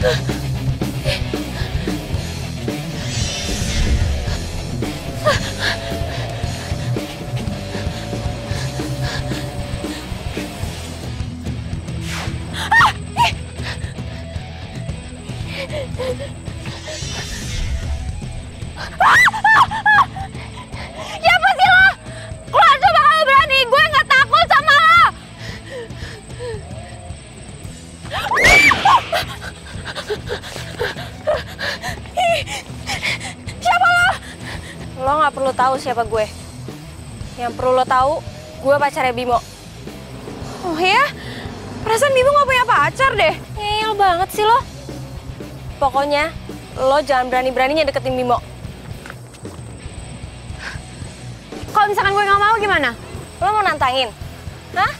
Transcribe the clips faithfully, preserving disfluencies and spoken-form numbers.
Siapa sih lo? Keluar coba kalau berani, gue nggak takut sama lo. Siapa lo? Lo nggak perlu tahu siapa gue. Yang perlu lo tahu, gue pacarnya Bimo. Oh ya? Perasaan Bimo nggak punya pacar deh. Ngeyel banget sih lo. Pokoknya lo jangan berani-beraninya deketin Bimo. Kalau misalkan gue nggak mau gimana? Lo mau nantangin? Hah?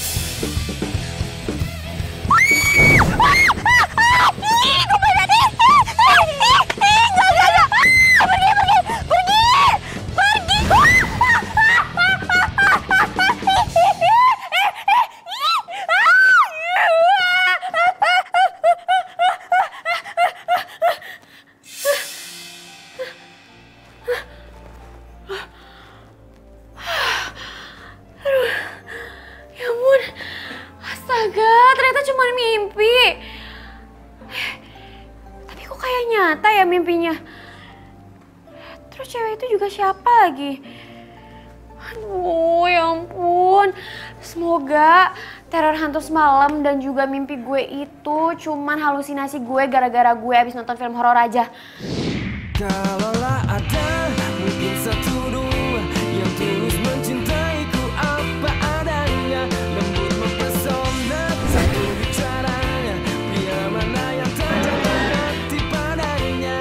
Gue pengen nih! Enggak, enggak, enggak! Pergi, pergi! Pergi! Pergi! Ya ampun, astaga, ternyata cuma mimpi. Tapi kok kayak nyata ya mimpinya. Terus cewek itu juga siapa lagi? Aduh, ya ampun. Semoga teror hantu semalam dan juga mimpi gue itu cuman halusinasi gue gara-gara gue abis nonton film horor aja. Kalaulah ada mungkin satu dua yang tulus mencintaiku apa adanya, lembut mempesona satu bicaranya, pria mana yang tak jatuh hati padanya.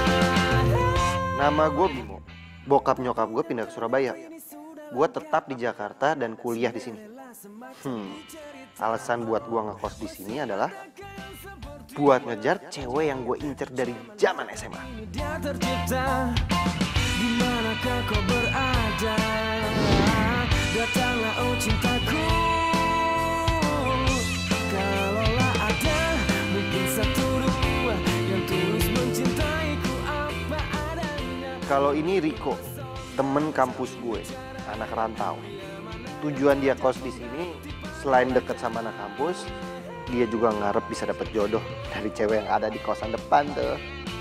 Nama gue Bimo. Bokap nyokap gue pindah ke Surabaya. Gue tetap di Jakarta dan kuliah di sini. Hmm, alasan buat gue ngekos di sini adalah buat ngejar cewek yang gue incer dari zaman S M A. Dia tercipta, di manakah kau berada? Datanglah oh cintaku. Kalaulah ada mungkin satu dua yang tulus mencintaiku apa adanya. Kalau ini Riko, temen kampus gue, anak rantau. Tujuan dia kos di sini selain deket sama anak kampus, dia juga ngarep bisa dapet jodoh dari cewek yang ada di kosan depan tuh.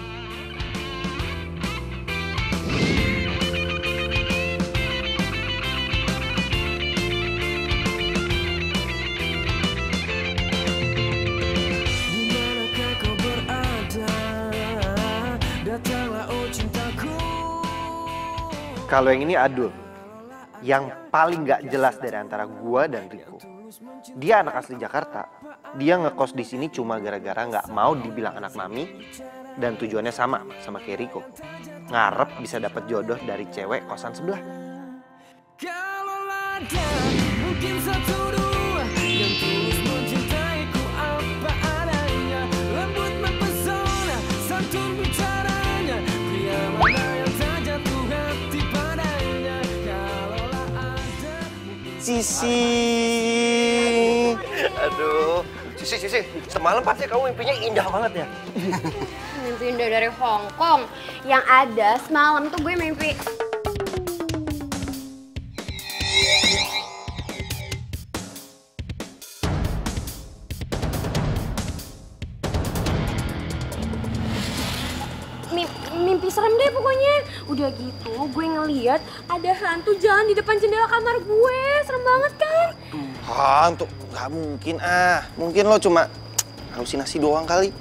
Dimanakah kau berada? Datanglah oh cintaku. Kalau yang ini Adul, yang paling gak jelas dari antara gua dan Riko. Dia anak asli Jakarta. Dia ngekos di sini cuma gara-gara nggak mau dibilang anak mami dan tujuannya sama sama kayak Riko. Ngarep bisa dapat jodoh dari cewek kosan sebelah. Kalaulah ada mungkin satu dua yang tulus mencintaiku apa adanya, lembut mempesona santun bicaranya, pria mana yang tak jatuh hati padanya. Kalaulah ada Sisi. Aduh. Sisi, Sisi, semalam pasti kamu mimpinya indah banget ya? Mimpi indah dari Hong Kong. Yang ada semalam tuh gue mimpi. Mimpi serem deh pokoknya. Udah gitu gue ngeliat ada hantu jalan di depan jendela kamar gue. Serem banget kan? Hantu? Gak mungkin ah. Mungkin lo cuma halusinasi doang kali.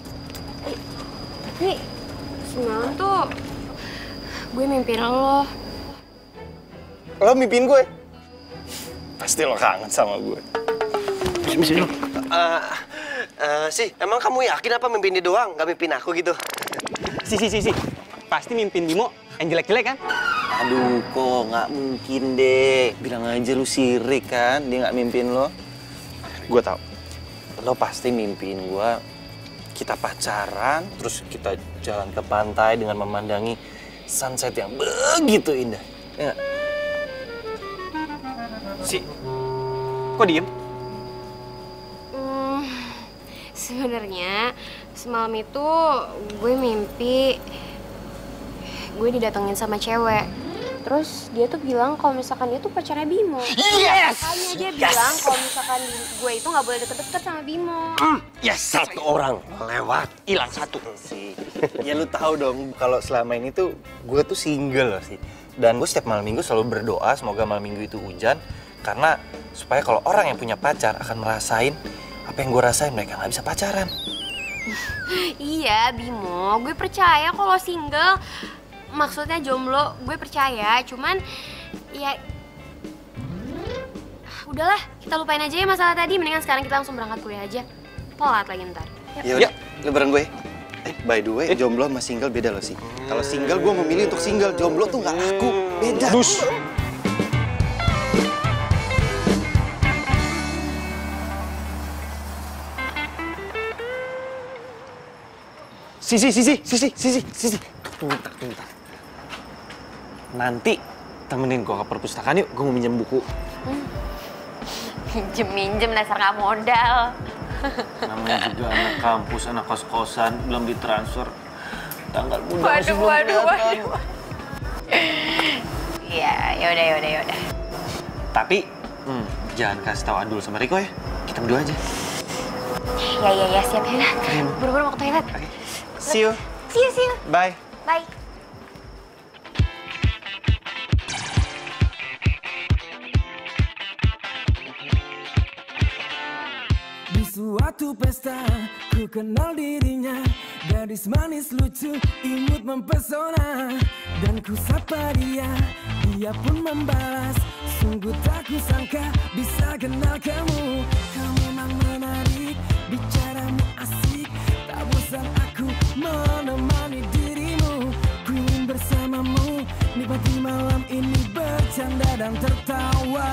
Nih, semalam tuh gue mimpiin lo. Lo mimpiin gue? Pasti lo kangen sama gue. Bisa, bisa. Uh, uh, sih, emang kamu yakin apa mimpiin dia doang? Gak mimpiin aku gitu? Si, si, si, si. Pasti mimpiin Bimo yang jelek-jelek kan? Aduh, kok nggak mungkin deh. Bilang aja lu sirik kan, dia nggak mimpiin lo. Gue tau, lo pasti mimpiin gue kita pacaran, terus kita jalan ke pantai dengan memandangi sunset yang begitu indah. Ya gak? Si, kok diem? Hmm, Sebenarnya semalam itu gue mimpi gue didatengin sama cewek. Terus dia tuh bilang kalau misalkan dia tuh pacarnya Bimo. Yes! Makanya dia yes! bilang kalau misalkan gue itu nggak boleh deket-deket sama Bimo. Mm, yes, satu orang lewat, hilang satu. Sih, ya lu tahu dong kalau selama ini tuh gue tuh single loh sih. Dan gue setiap malam minggu selalu berdoa semoga malam minggu itu hujan. Karena supaya kalau orang yang punya pacar akan merasain apa yang gue rasain, mereka nggak bisa pacaran. Iya, Bimo, gue percaya kalau single, maksudnya jomblo, gue percaya. Cuman, ya, udahlah, kita lupain aja ya masalah tadi. Mendingan sekarang kita langsung berangkat kuliah aja. Telat lagi ntar. Ya udah, lu bareng gue. Eh, by the way, jomblo sama single beda loh sih. Kalau single gue memilih untuk single, jomblo tuh nggak laku, beda. Dus. Sisi, sisi, sisi, sisi, sisi. Tunggu, bentar, tunggu, bentar. Nanti temenin gue ke perpustakaan yuk, gue mau minjem buku. Minjem-minjem, dasar nggak modal. Namanya juga anak kampus, anak kos-kosan, belum ditransfer. Tanggal muda masih Waduh, belum waduh, kelihatan. waduh. Iya, yaudah, yaudah, yaudah. Tapi, hmm, jangan kasih tahu Adul sama Riko ya. Kita berdua aja. Ya, ya, ya, siap ya. Buru-buru mau ke toilet. Oke. See you. See you, see you. Bye. Bye. Di suatu pesta, ku kenal dirinya. Gadis manis lucu, imut mempesona. Dan ku sapa dia, dia pun membalas. Sungguh tak kusangka bisa kenal kamu. Kau memang menarik, bicaramu asik. Tak bosan aku menemani dirimu. Ku ingin bersamamu, nikmati malam ini bercanda dan tertawa.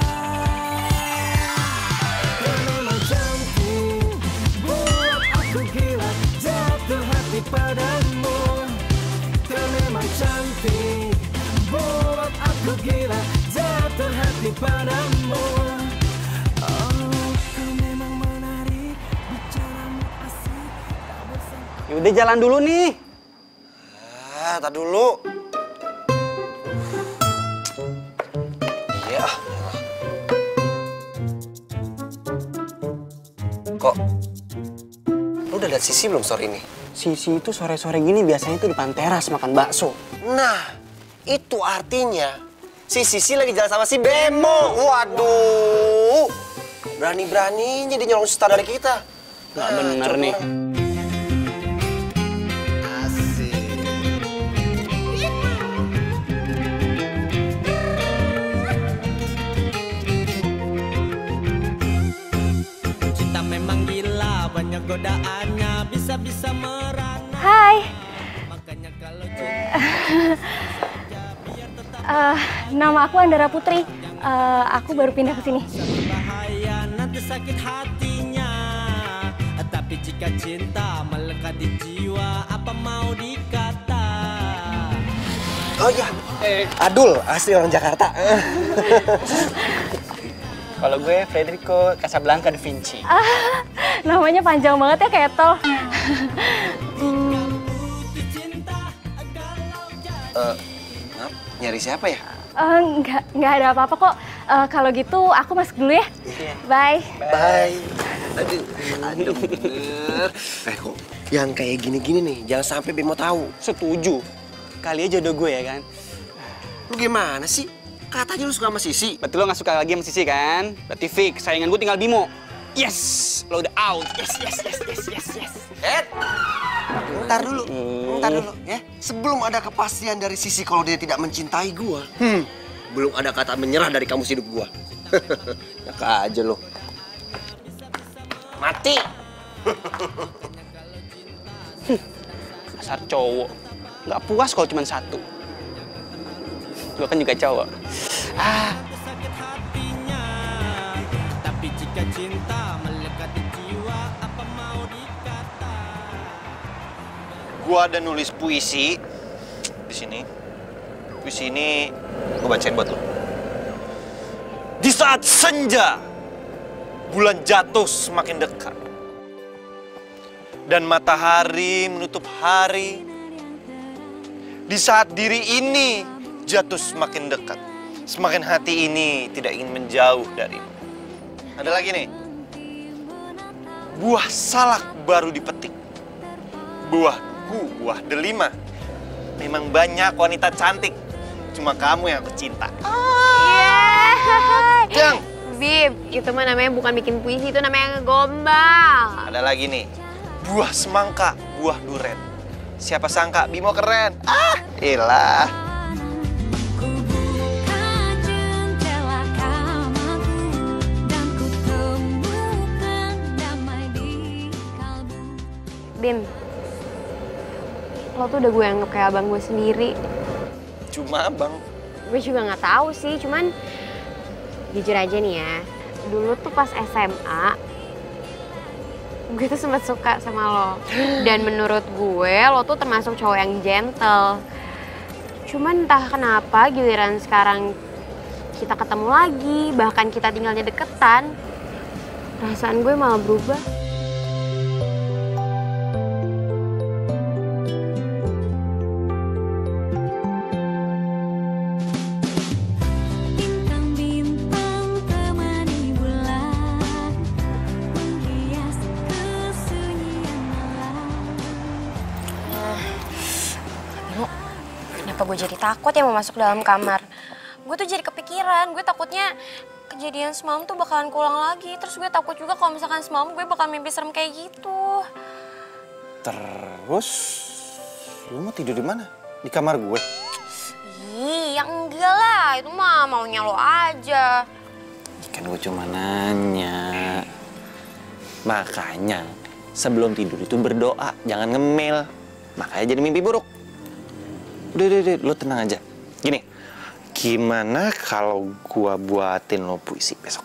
Padamu, kau memang cantik, buat aku gila, jatuh hati padamu. Oh, kau memang menarik, bicaramu asik, tak bosan. Yaudah jalan dulu nih. Ah, tar dulu. Iya. Kok? Lu udah lihat Sisi belum sore ini? Sisi itu sore-sore gini biasanya tuh depan teras makan bakso. Nah, itu artinya si Sisi lagi jalan sama si Bemo. Waduh, berani-beraninya dia nyolong star dari kita. Nggak bener nih. Asik. Cinta memang gila, banyak godaannya, bisa-bisa merana. Hai. Makanya kalau Uh, nama aku Andara Putri. Uh, aku baru pindah ke sini. bahaya nanti sakit hatinya. Tapi jika cinta melekat di jiwa, apa mau dikata? Oh iya, Adul asli orang Jakarta. Kalau gue Federico Casablanca da Vinci. Ah, namanya panjang banget ya kayak tol. hmm, Eh, maaf, nyari siapa ya? uh, nggak, nggak ada apa-apa kok. Uh, kalau gitu aku masuk dulu ya. Bye. Bye. Aduh, aduh bener. Eh kok, yang kayak gini-gini nih, jangan sampai Bemo tahu. Setuju. Kali aja jodoh gue ya kan. Lu gimana sih? Katanya lu suka sama Sisi. Berarti lo gak suka lagi sama Sisi kan? Berarti fix, saingan gue tinggal Bimo. Yes, lo udah out. Yes, yes, yes, yes, yes, yes. Eh, ntar dulu, ntar dulu ya. Sebelum ada kepastian dari Sisi kalau dia tidak mencintai gua, hmm, belum ada kata menyerah dari kamus hidup gua. Enak aja lo. Mati. Dasar cowok. Gak puas kalau cuma satu. Gue kan juga cowok. Ah. Sakit hatinya. Tapi jika cinta melekat di jiwa, apa mau dikata? Gua ada nulis puisi di sini. Puisi ini gua bacain buat lo. Di saat senja, bulan jatuh semakin dekat. dan matahari menutup hari. Di saat diri ini jatuh semakin dekat, semakin hati ini tidak ingin menjauh darimu. Ada lagi nih. Buah salak baru dipetik. Buahku, buah delima. Memang banyak wanita cantik. Cuma kamu yang aku cinta. Yeah. Jang. Bim, itu mah namanya bukan bikin puisi, itu namanya ngegombal. Ada lagi nih. Buah semangka, buah duren. Siapa sangka Bimo keren. Ah, ilah. Bim, lo tuh udah gue anggap kayak abang gue sendiri. Cuma abang. Gue juga nggak tahu sih, cuman jujur aja nih ya, dulu tuh pas S M A, gue tuh sempat suka sama lo. Dan menurut gue, lo tuh termasuk cowok yang gentle. Cuman entah kenapa giliran sekarang kita ketemu lagi, bahkan kita tinggalnya deketan, perasaan gue malah berubah. Kenapa gue jadi takut ya mau masuk dalam kamar? Gue tuh jadi kepikiran, gue takutnya kejadian semalam tuh bakalan keulang lagi. Terus gue takut juga kalau misalkan semalam gue bakal mimpi serem kayak gitu. Terus, lu mau tidur di mana? Di kamar gue? Ih, ya enggak lah, itu mah maunya lo aja. Kan gue cuma nanya. Makanya, sebelum tidur itu berdoa, jangan ngemil. Makanya jadi mimpi buruk. Udah, udah, udah, lo tenang aja. Gini, gimana kalau gua buatin lo puisi besok?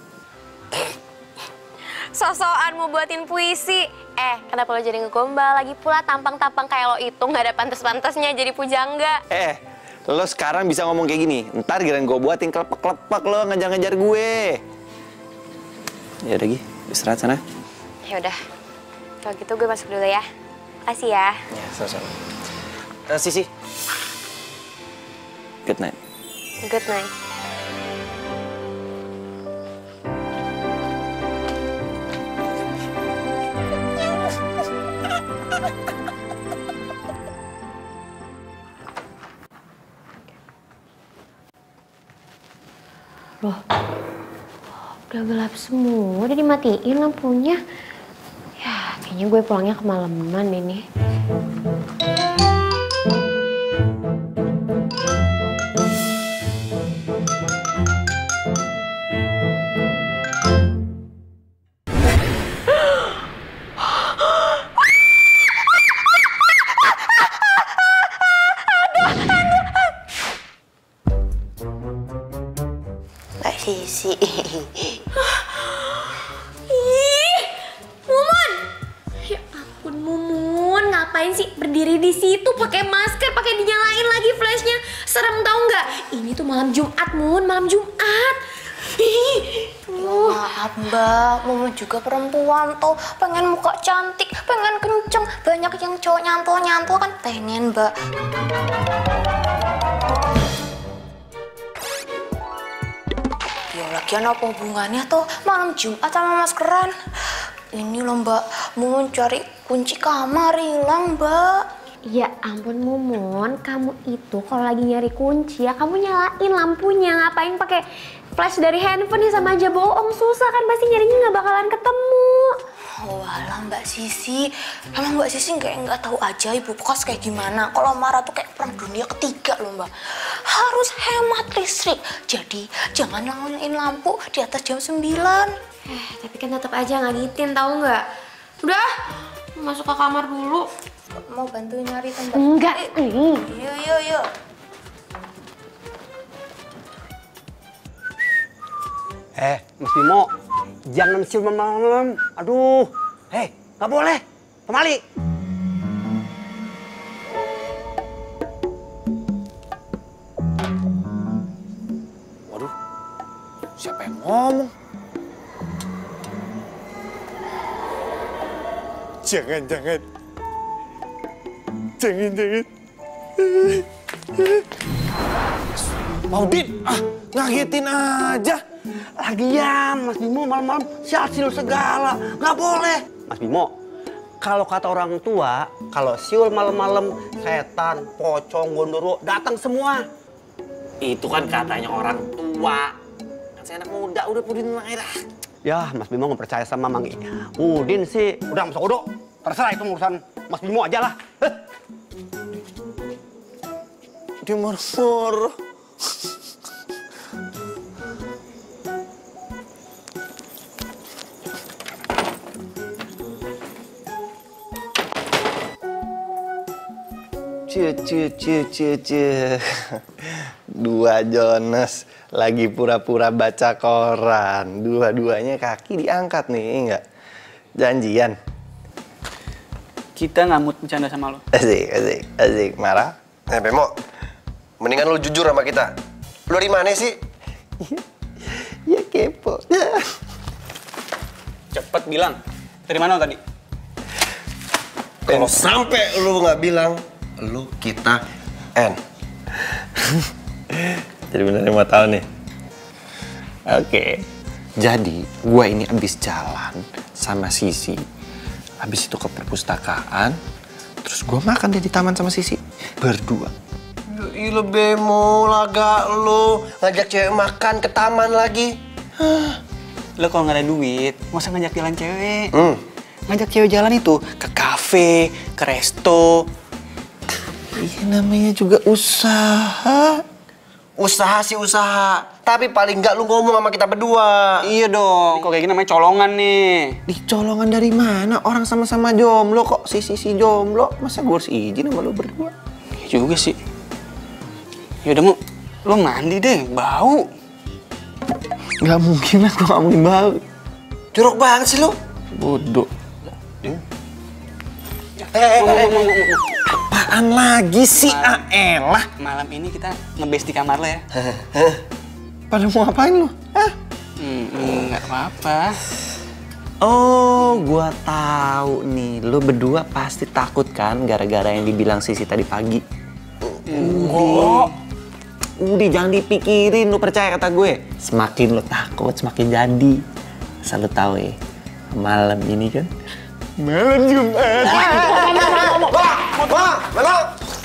So-soan mau buatin puisi. Eh, kenapa lo jadi ngegombal? Lagi pula tampang-tampang kayak lo itu nggak ada pantas-pantasnya jadi pujangga. Eh, lo sekarang bisa ngomong kayak gini. Ntar giliran gue buatin kelepek-kelepek lo ngejar-ngejar gue. Ya udah, Gi, istirahat sana. Ya udah, kalau gitu gue masuk dulu ya. Makasih ya. Ya, sama-sama. Uh, Sisi. Good night. Good night. Loh, udah gelap semua, udah dimatiin lampunya. Ya, kayaknya gue pulangnya kemalaman ini. Sisi. Ih, Mumun! Ya ampun Mumun, ngapain sih berdiri di situ pakai masker, pakai dinyalain lagi flashnya? Serem tau nggak? Ini tuh malam Jumat, Mun, malam Jumat. Ih, Ya maaf Mbak, Mumun juga perempuan tuh, pengen muka cantik, pengen kenceng. Banyak yang cowok nyantol-nyantol kan pengen Mbak. Ya lagian apa hubungannya tuh malam Jumat sama maskeran? Ini loh Mbak, Mumun cari kunci kamar hilang Mbak. ya ampun Mumun, kamu itu kalau lagi nyari kunci ya kamu nyalain lampunya, ngapain pakai flash dari handphone ya, sama aja bohong, susah kan pasti nyarinya nggak bakalan ketemu. Walah Mbak Sisi, emang Mbak Sisi nggak nggak tahu aja ibu kos kayak gimana. Kalau marah tuh kayak perang dunia ketiga loh Mbak. Harus hemat listrik. Jadi jangan nyalain lampu di atas jam sembilan. Eh tapi kan tetap aja ngagitin tahu nggak? Udah, masuk ke kamar dulu. Mau bantu nyari tempat? Enggak. Eh, yuk yuk yuk. Eh, Mas Bimo, jangan siuman malam-malam. Aduh, hei, nggak boleh. Pemali. Waduh, siapa yang ngomong? Jangan-jangan. Jangan-jangan. Maudin, ah, ngagetin aja. Lagian, Mas Bimo malam-malam sial-siul segala. Nggak boleh. Mas Bimo, kalau kata orang tua, kalau siul malam-malam, setan, pocong, gondoro, datang semua. Itu kan katanya orang tua. Kan saya anak muda, udah Udin aja. Ya, Mas Bimo nggak percaya sama Mang Udin sih. Udah, Mas Odo. Terserah itu urusan Mas Bimo aja lah. Heh. Dia marah-marah. Cie, cie, cie, cie, cie. Dua Jonas lagi pura-pura baca koran. Dua-duanya kaki diangkat nih, enggak? Janjian. Kita nggak mood bercanda sama lo. Asik, asik, asik. Marah? Eh, Bemo, mendingan lu jujur sama kita. Lu dari mana sih? Ya kepo. Cepet bilang. Dari mana lo tadi? Kalau sampai lu nggak bilang, lu kita N. Jadi beneran mau tahu nih. Oke. Jadi gua ini abis jalan sama Sisi. Habis itu ke perpustakaan. Terus gua makan deh di taman sama Sisi. Berdua. Ya ilah Bemo, laga lu ngajak cewek makan ke taman lagi. Lo kalau nggak ada duit, nggak usah ngajak jalan cewek. Hmm. Ngajak cewek jalan itu ke kafe, ke resto. Iya namanya juga usaha. Usaha sih usaha, tapi paling nggak lu ngomong sama kita berdua. Iya dong, kok kayak gini namanya colongan nih. Dicolongan dari mana? Orang sama-sama jomblo kok. Si Sisi jomblo. Masa gue harus izin sama lu berdua? Iya juga sih. Yaudah mau, lo mandi deh, bau. Gak mungkin lah gue gak mungkin bau. Jorok banget sih lu. Bodoh. Eh, eh, eh, eh. Apaan lagi sih? Ah elah. Malam ini kita ngebase di kamar lo ya. Pada mau ngapain lu? Hah? Hmm, nggak apa-apa. Oh, gua tahu nih. Lu berdua pasti takut kan gara-gara yang dibilang Sisi tadi pagi. Udah. Udah jangan dipikirin, lu percaya kata gue. Semakin lu takut, semakin jadi. Asal lu tahu ya, malam ini kan malam Jumat. Wah, wah, mana?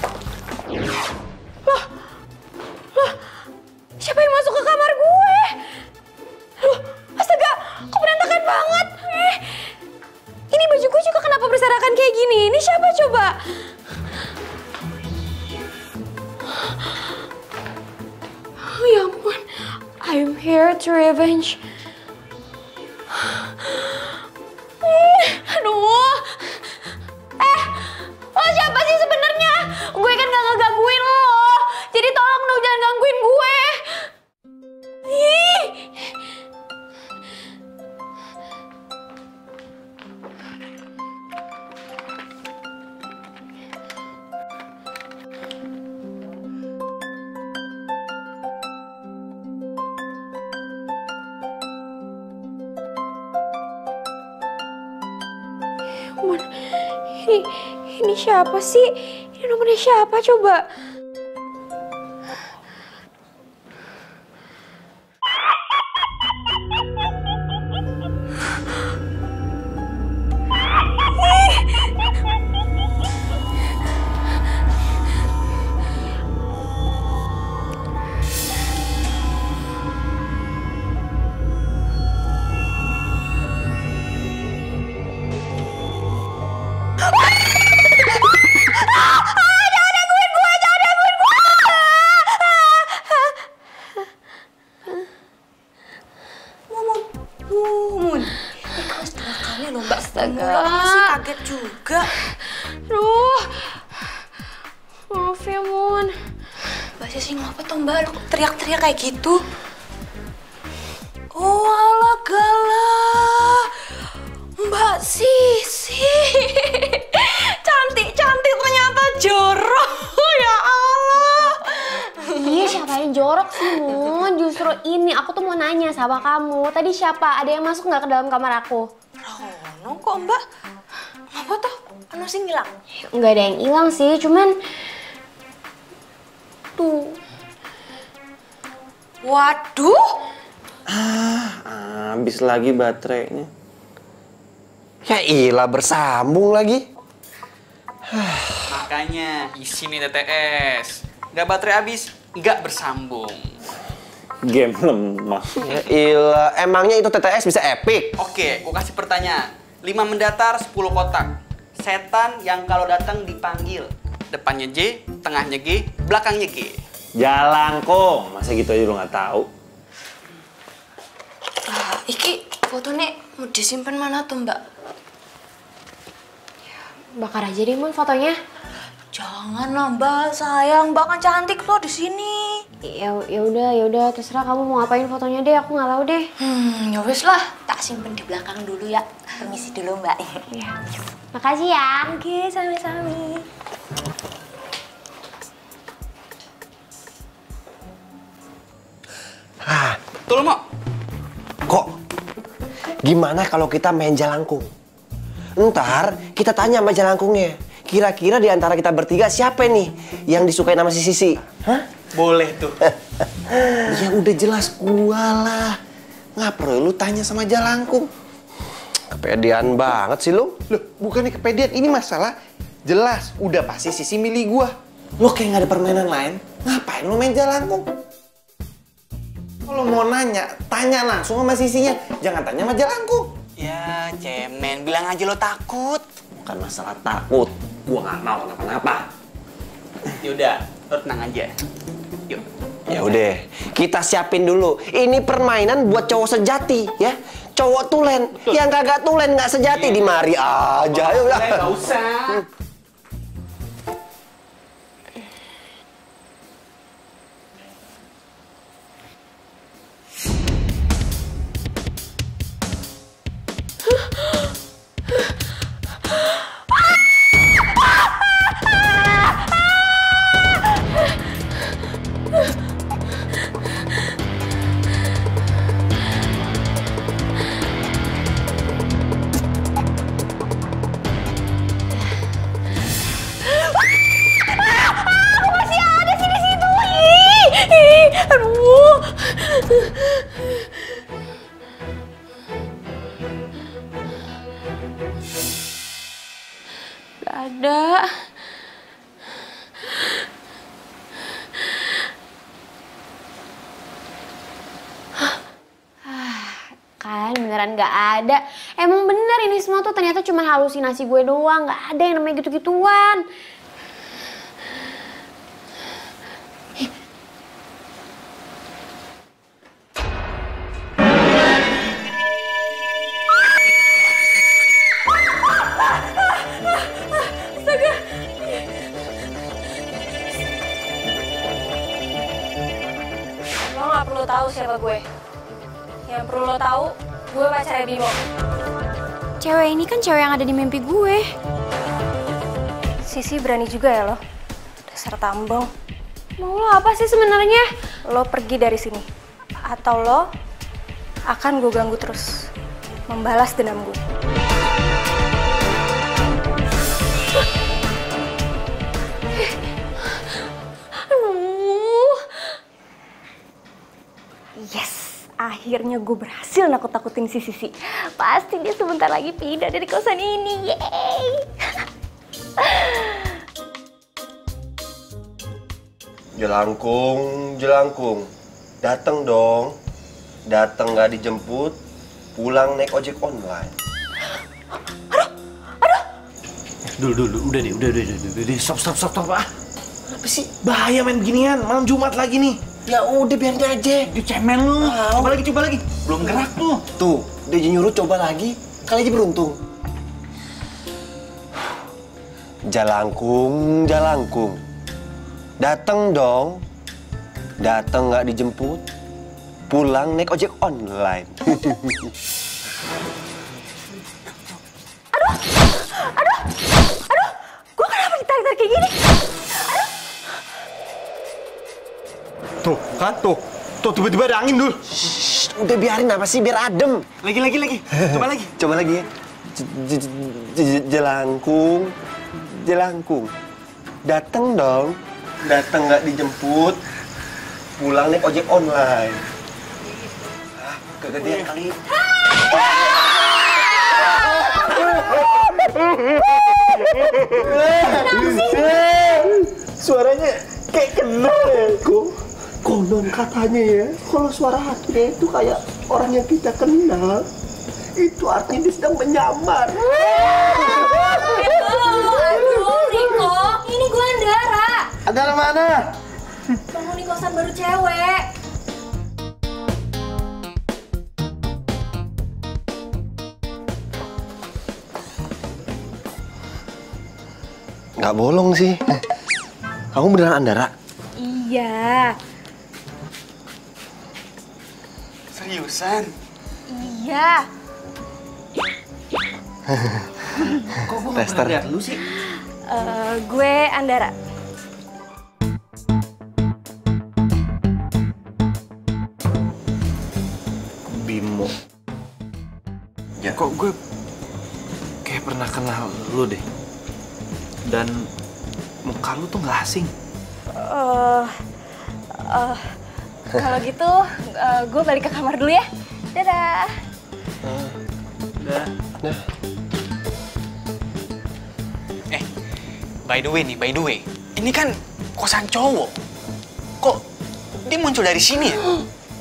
Loh, loh, siapa yang masuk ke kamar gue? Loh, astaga, kok berantakan banget? Eh, ini baju gue juga kenapa berserakan kayak gini? Ini siapa coba? Oh ya ampun, I'm here to revenge. Aduh, eh, lo siapa sih sebenarnya? Gue kan gak ngegangguin lo, jadi tolong dong jangan gangguin gue. Ih. Ampun, ini, ini siapa sih? Ini nomornya siapa coba? Astaga, masih kaget juga. Aduh, maaf ya Mun. Mbak Sisi ngapa tuh Mbak? Lu teriak-teriak kayak gitu? Oh ala galah, Mbak Sisi. Cantik-cantik ternyata jorok. Ya Allah. Iya, siapa yang jorok sih Mun? Justru ini aku tuh mau nanya sama kamu. Tadi siapa? Ada yang masuk nggak ke dalam kamar aku? Rono kok Mbak? Mbak sih ngilang? Nggak ada yang hilang sih, cuman tuh. Waduh. Ah, habis lagi baterainya. Ya ilah, bersambung lagi. Makanya isi nih T T S. Nggak baterai habis, nggak bersambung. Game lemah. Ya ilah, emangnya itu T T S bisa epic? Oke, gua kasih pertanyaan. Lima mendatar, sepuluh kotak. Setan yang kalau datang dipanggil. Depannya J, tengahnya G, belakangnya G. Jalangkung, masa gitu aja lu nggak tahu? Ah, iki fotonya mau disimpan mana tuh Mbak? Bakar aja deh Mon fotonya. Jangan lah Mbak, sayang Mbak kan cantik loh di sini. Ya ya udah ya udah terserah kamu mau ngapain fotonya deh, aku nggak tahu deh. Hmm, ya wes lah, tak simpen di belakang dulu ya. Permisi dulu Mbak. Ya. Makasih ya. Oke, sama-sama. Ah, Betul, Mo? kok gimana kalau kita main jalangkung? Ntar kita tanya sama jalangkungnya. Kira-kira di antara kita bertiga siapa nih yang disukai nama si Sisi? Hah? Boleh tuh. Ya udah jelas gua lah. Nggak perlu lu tanya sama jalangkung. Kepedean banget sih lu. Loh, bukannya kepedean, ini masalah jelas. Udah pasti Sisi milih gua. Lo kayak nggak ada permainan lain? Ngapain lo main jalangkung? Kalau mau nanya, tanya langsung sama sisinya. Jangan tanya sama jalangkung. Ya, cemen. Bilang aja lo takut. Bukan masalah takut. Gua nggak mau kenapa-napa. Yaudah, lo tenang aja. Yuk. Ya udah, kita siapin dulu. Ini permainan buat cowok sejati, ya. Cowok tulen, Betul. yang kagak tulen nggak sejati di mari aja. Ayo udah. Nggak usah. Aduh. Gak ada. Kan beneran gak ada. Emang bener ini semua tuh ternyata cuma halusinasi gue doang. Gak ada yang namanya gitu-gituan. Lo gak perlu tahu siapa gue. Yang perlu lo tahu, gue pacarnya Bimo. Cewek ini kan cewek yang ada di mimpi gue. Sisi berani juga ya lo. Dasar tambang. Mau lo apa sih sebenarnya? Lo pergi dari sini. Atau lo akan gue ganggu terus. Membalas dendam gue. Aduh. Yes, akhirnya gue berhasil nakut-nakutin si Sisi. Pasti dia sebentar lagi pindah dari kosan ini. Yeay. Jelangkung, jelangkung, dateng dong. Dateng nggak dijemput, pulang naik ojek online. Dulu, dulu, udah deh, udah, udah, udah, udah, udah, stop, stop, stop, stop, ah. Apa sih? Bahaya main beginian, malam Jumat lagi nih. Ya udah biarin aja. Dia cemen lu. Coba lagi, coba lagi. Belum gerak tuh. Tuh, dia nyuruh coba lagi, kali aja beruntung. Jalangkung, jalangkung, dateng dong. Dateng nggak dijemput, pulang naik ojek online. Aduh, aduh, gue kenapa ditarik-tarik kayak gini? Tuh, kan tuh. Tuh tiba-tiba ada angin dulu. Shh, udah biarin apa sih, biar adem. Lagi, lagi, lagi. Coba lagi. Coba lagi ya. J- j- j- Jelangkung, Jelangkung. Datang dong. Datang nggak dijemput. Pulang naik ojek online. Ah, kegedean kali. Suaranya kayak kenal ya, kok. Konon katanya ya, kalau suara hatinya itu kayak orang yang kita kenal, itu artinya dia sedang menyamar. Aduh, Riko, ini gue Andara. Andara mana? Penghuni kosan baru cewek. Nggak bolong sih. Kamu beneran Andara? Iya. Seriusan? Iya. Kok gue nggak Tester. pernah lihat lu sih? Eh, gue Andara. Bimo. Ya. Kok gue kayak pernah kenal lu deh. Dan muka lu tuh nggak asing. Eh, eh, kalau gitu, eh, gue balik ke kamar dulu ya. Dadah. Udah. Nah, Eh, by the way nih, by the way. Ini kan kosan cowok. Kok dia muncul dari sini ya?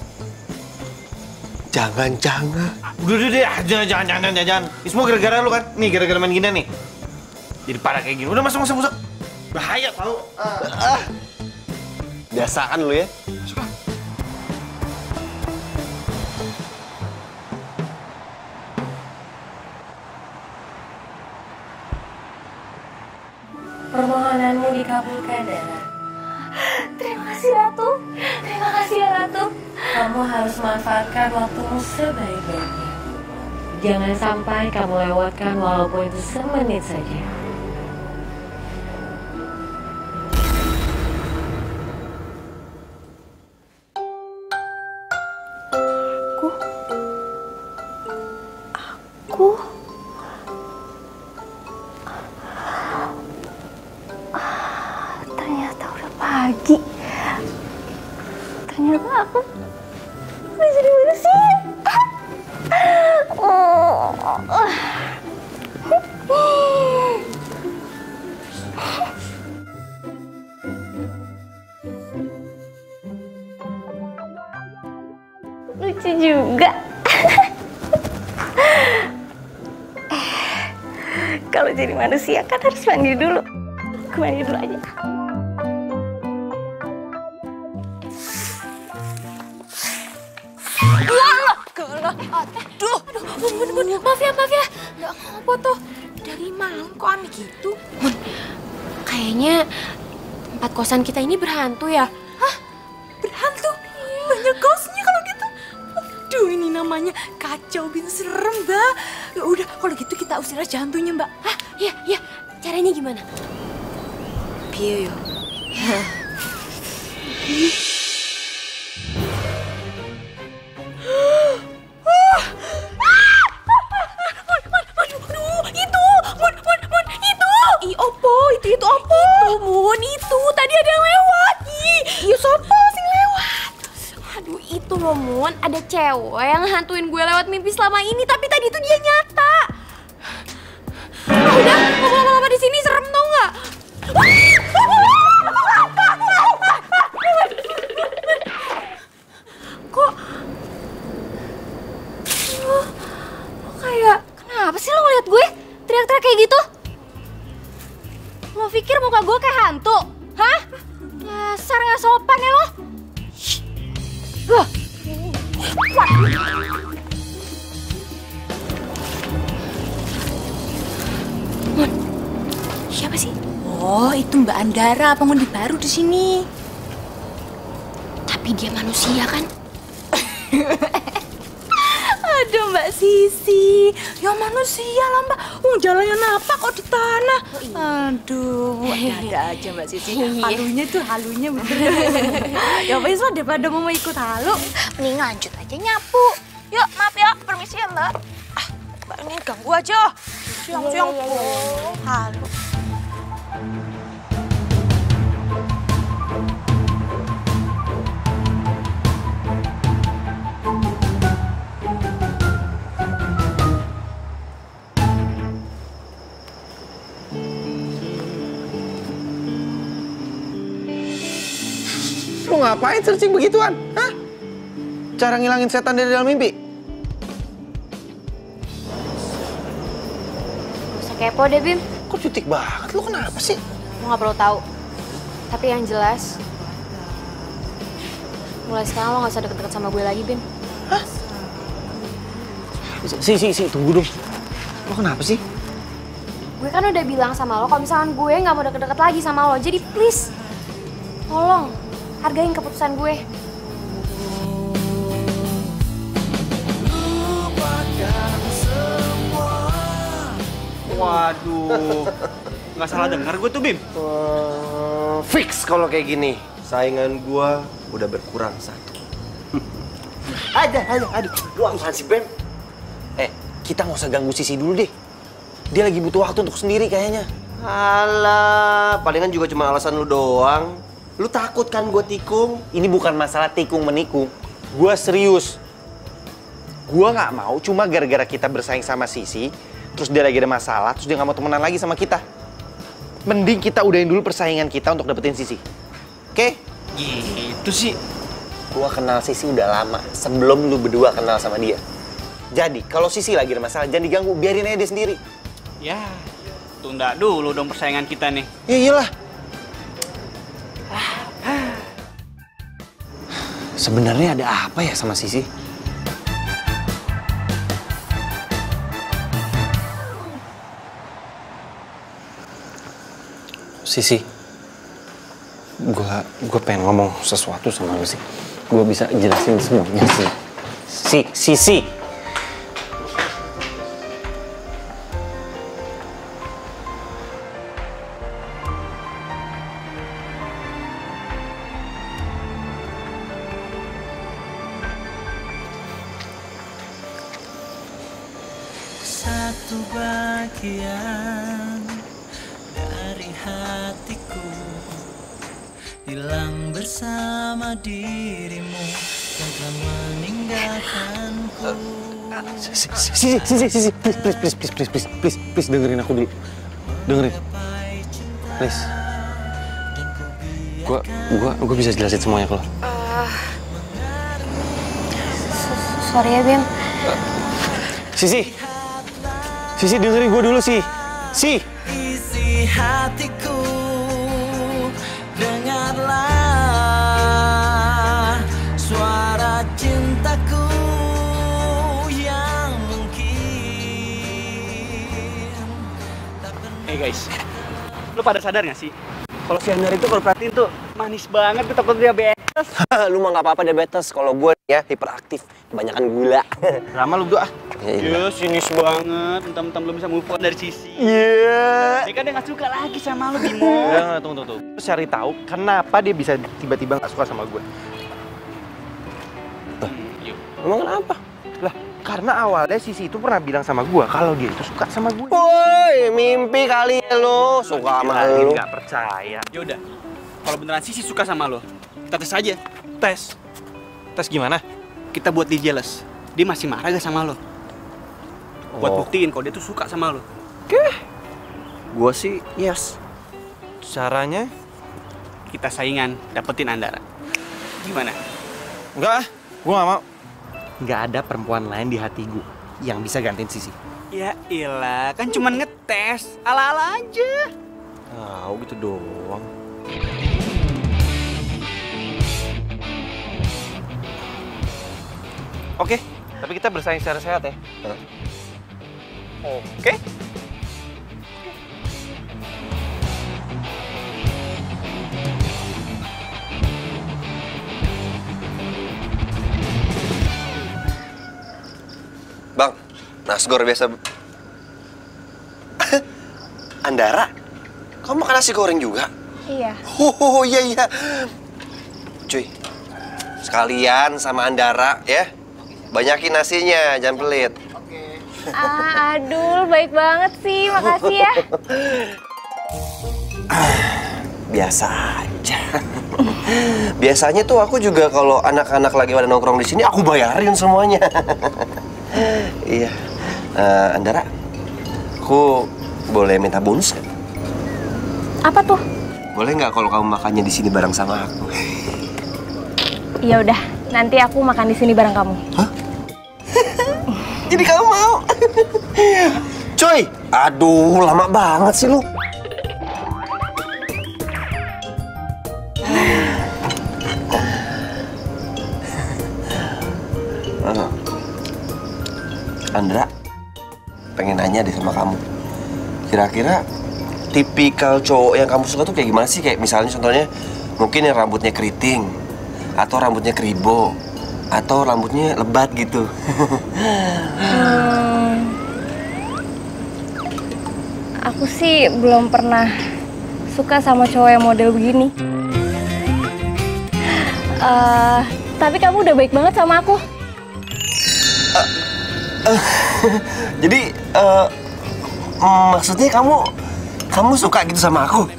jangan-jangan. Udah, udah, deh. Jangan, jangan, jangan, jangan, jangan. Ini semua gara-gara lu kan? Nih, gara-gara main gini nih. Jadi parah kayak gini. Udah, masuk, masuk, masuk. Bahaya tau. Ah. Biasaan lu ya. Masuk lah. Permohonanmu dikabulkan, Dara. Terima kasih, Ratu. Terima kasih ya, Ratu. Kamu harus manfaatkan waktumu sebaik-baiknya. Jangan sampai kamu lewatkan walaupun itu semenit saja. Aku... Aku... Ternyata udah pagi. Ternyata aku udah jadi manusia. Lucu juga. Kalau jadi manusia kan harus mandi dulu. Aku mandi dulu aja. Aduh, aduh, bun, bun, bun, maaf ya, maaf ya. Nggak ngapa tuh. Dari malam kok aneh gitu? Bun, kayaknya tempat kosan kita ini berhantu ya. Hah? Berhantu? Banyak ghostnya kalau gitu. Aduh, ini namanya kacau bin serem, Mbak. Ya udah, kalau gitu kita usir aja hantunya, Mbak. Hah? Iya, iya. Caranya gimana? Piye yo? Itu apa? Itu, Mun, itu. Tadi ada yang lewat. Ih, iya siapa sih lewat? Aduh, itu loh, Mun. Ada cewek yang hantuin gue lewat mimpi selama ini, tapi tadi itu dia nyata. Ah, udah, ngomong-ngomong apa di sini serem tau nggak? Kok? Oh, kayak, kenapa sih lo ngeliat gue teriak-teriak kayak gitu? Lo pikir muka gue kayak hantu? Hah? Dasar gak sopan ya lo? Wah. Mon, siapa sih? Oh, itu Mbak Andara, penghuni baru di sini. Tapi dia manusia kan? Aduh Mbak Sisi, ya manusia lah Mbak. Oh, jalannya napak kok di tanah. Oh, iya. Aduh, ada aja Mbak Sisi. Halunya tuh halunya bener. Ya wes lah, daripada mau ikut halu, mending lanjut aja nyapu. Yuk, maaf ya, permisi ya Mbak. Ah, Mbak ini ganggu aja. Siang-siang, halu. Terus lu ngapain searching begituan? Hah? Cara ngilangin setan dari dalam mimpi? Gak usah kepo deh, Bim. Kok cutik banget? Lu kenapa sih? Lo gak perlu tahu. Tapi yang jelas, mulai sekarang lo gak usah deket-deket sama gue lagi, Bim. Hah? Si, si, si, tunggu dong. Lo kenapa sih? Gue kan udah bilang sama lo kalau misalkan gue gak mau deket-deket lagi sama lo. Jadi please, tolong hargain keputusan gue. Waduh, nggak salah dengar gue tuh, Bim. Uh, fix kalau kayak gini. Saingan gua udah berkurang satu. Ada, ada, aduh. Lu apaan sih, Ben? Eh, kita nggak usah ganggu Sisi dulu deh. Dia lagi butuh waktu untuk sendiri kayaknya. Alah, palingan juga cuma alasan lu doang. Lu takut kan gua tikung? Ini bukan masalah tikung menikung. Gua serius. Gua nggak mau cuma gara-gara kita bersaing sama Sisi, terus dia lagi ada masalah, terus dia nggak mau temenan lagi sama kita. Mending kita udahin dulu persaingan kita untuk dapetin Sisi. Oke? Gitu sih. Gua kenal Sisi udah lama, sebelum lu berdua kenal sama dia. Jadi, kalau Sisi lagi ada masalah, jangan diganggu, biarin aja dia sendiri. Ya, tunda dulu dong persaingan kita nih. Ya iyalah. Sebenarnya ada apa ya sama Sisi? Sisi, gua gua pengen ngomong sesuatu sama lu sih. Gua bisa jelasin semuanya sih. Si, Sisi. Satu bagian dari hatiku hilang bersama dirimu yang telah meninggalkanku. Sisi, Sisi, Sisi, Sisi, please, please, please, please, please, please, please, please dengerin aku dulu. Dengerin. Please. Gua, gua, gua bisa jelasin semuanya ke lo. Uh, sorry ya, Bim. Sisi. Sisi dengerin gua dulu, sih. Si. Isi hatiku, dengarlah suara cintaku yang mungkin tak pernah. Eh guys, lu pada sadar gak sih? Kalau si Andar itu kalau perhatiin tuh manis banget, gue takut diabetes. Lu mah nggak apa-apa diabetes. Kalau gue ya hiperaktif, kebanyakan gula. Lama lu berdua. Iya, sinis banget. Mentang-mentang belum bisa move on dari Sisi. Iya. Dia kan dia nggak suka lagi sama lu, Bimo. Udah, tunggu, tunggu, tunggu. Terus cari tahu kenapa dia bisa tiba-tiba nggak suka sama gue. Emang kenapa? Lah, karena awalnya Sisi itu pernah bilang sama gue kalau dia itu suka sama gue. Woi, mimpi kali ya lo. Suka sama lu. Nggak percaya. Ya udah, kalau beneran Sisi suka sama lo, kita tes aja. Tes. Tes gimana? Kita buat dia jealous. Dia masih marah gak sama lo? Buat Oh. buktiin kalau dia tuh suka sama lo. Gua sih yes. Caranya? Kita saingan, dapetin Andara. Gimana? Enggak ah, gue nggak mau. Nggak ada perempuan lain di hati gue yang bisa gantiin Sisi. Ya ilah, kan cuman ngetes. Ala-ala aja. Ah, gitu doang. Oke, tapi kita bersaing secara sehat ya. Oke. Bang, nasgor biasa. Andara, kamu makan nasi goreng juga? Iya. Oh, iya, iya. Cuy, sekalian sama Andara ya. Banyakin nasinya, jangan pelit. Ah, Adul, baik banget sih. Makasih ya. Biasa aja. Biasanya tuh aku juga kalau anak-anak lagi pada nongkrong di sini, aku bayarin semuanya. Iya. Uh, Andara, aku boleh minta bonus nggak? Apa tuh? Boleh nggak kalau kamu makannya di sini bareng sama aku? Ya udah, nanti aku makan di sini bareng kamu. Hah? Jadi kamu mau? Coy, aduh lama banget sih lu. Uh, Andra, pengen nanya deh sama kamu. Kira-kira tipikal cowok yang kamu suka tuh kayak gimana sih? Kayak misalnya contohnya mungkin yang rambutnya keriting, atau rambutnya keribo, atau rambutnya lebat gitu. hmm, aku sih belum pernah suka sama cowok yang model begini. Uh, tapi kamu udah baik banget sama aku. Uh, uh, jadi, uh, maksudnya kamu kamu suka gitu sama aku?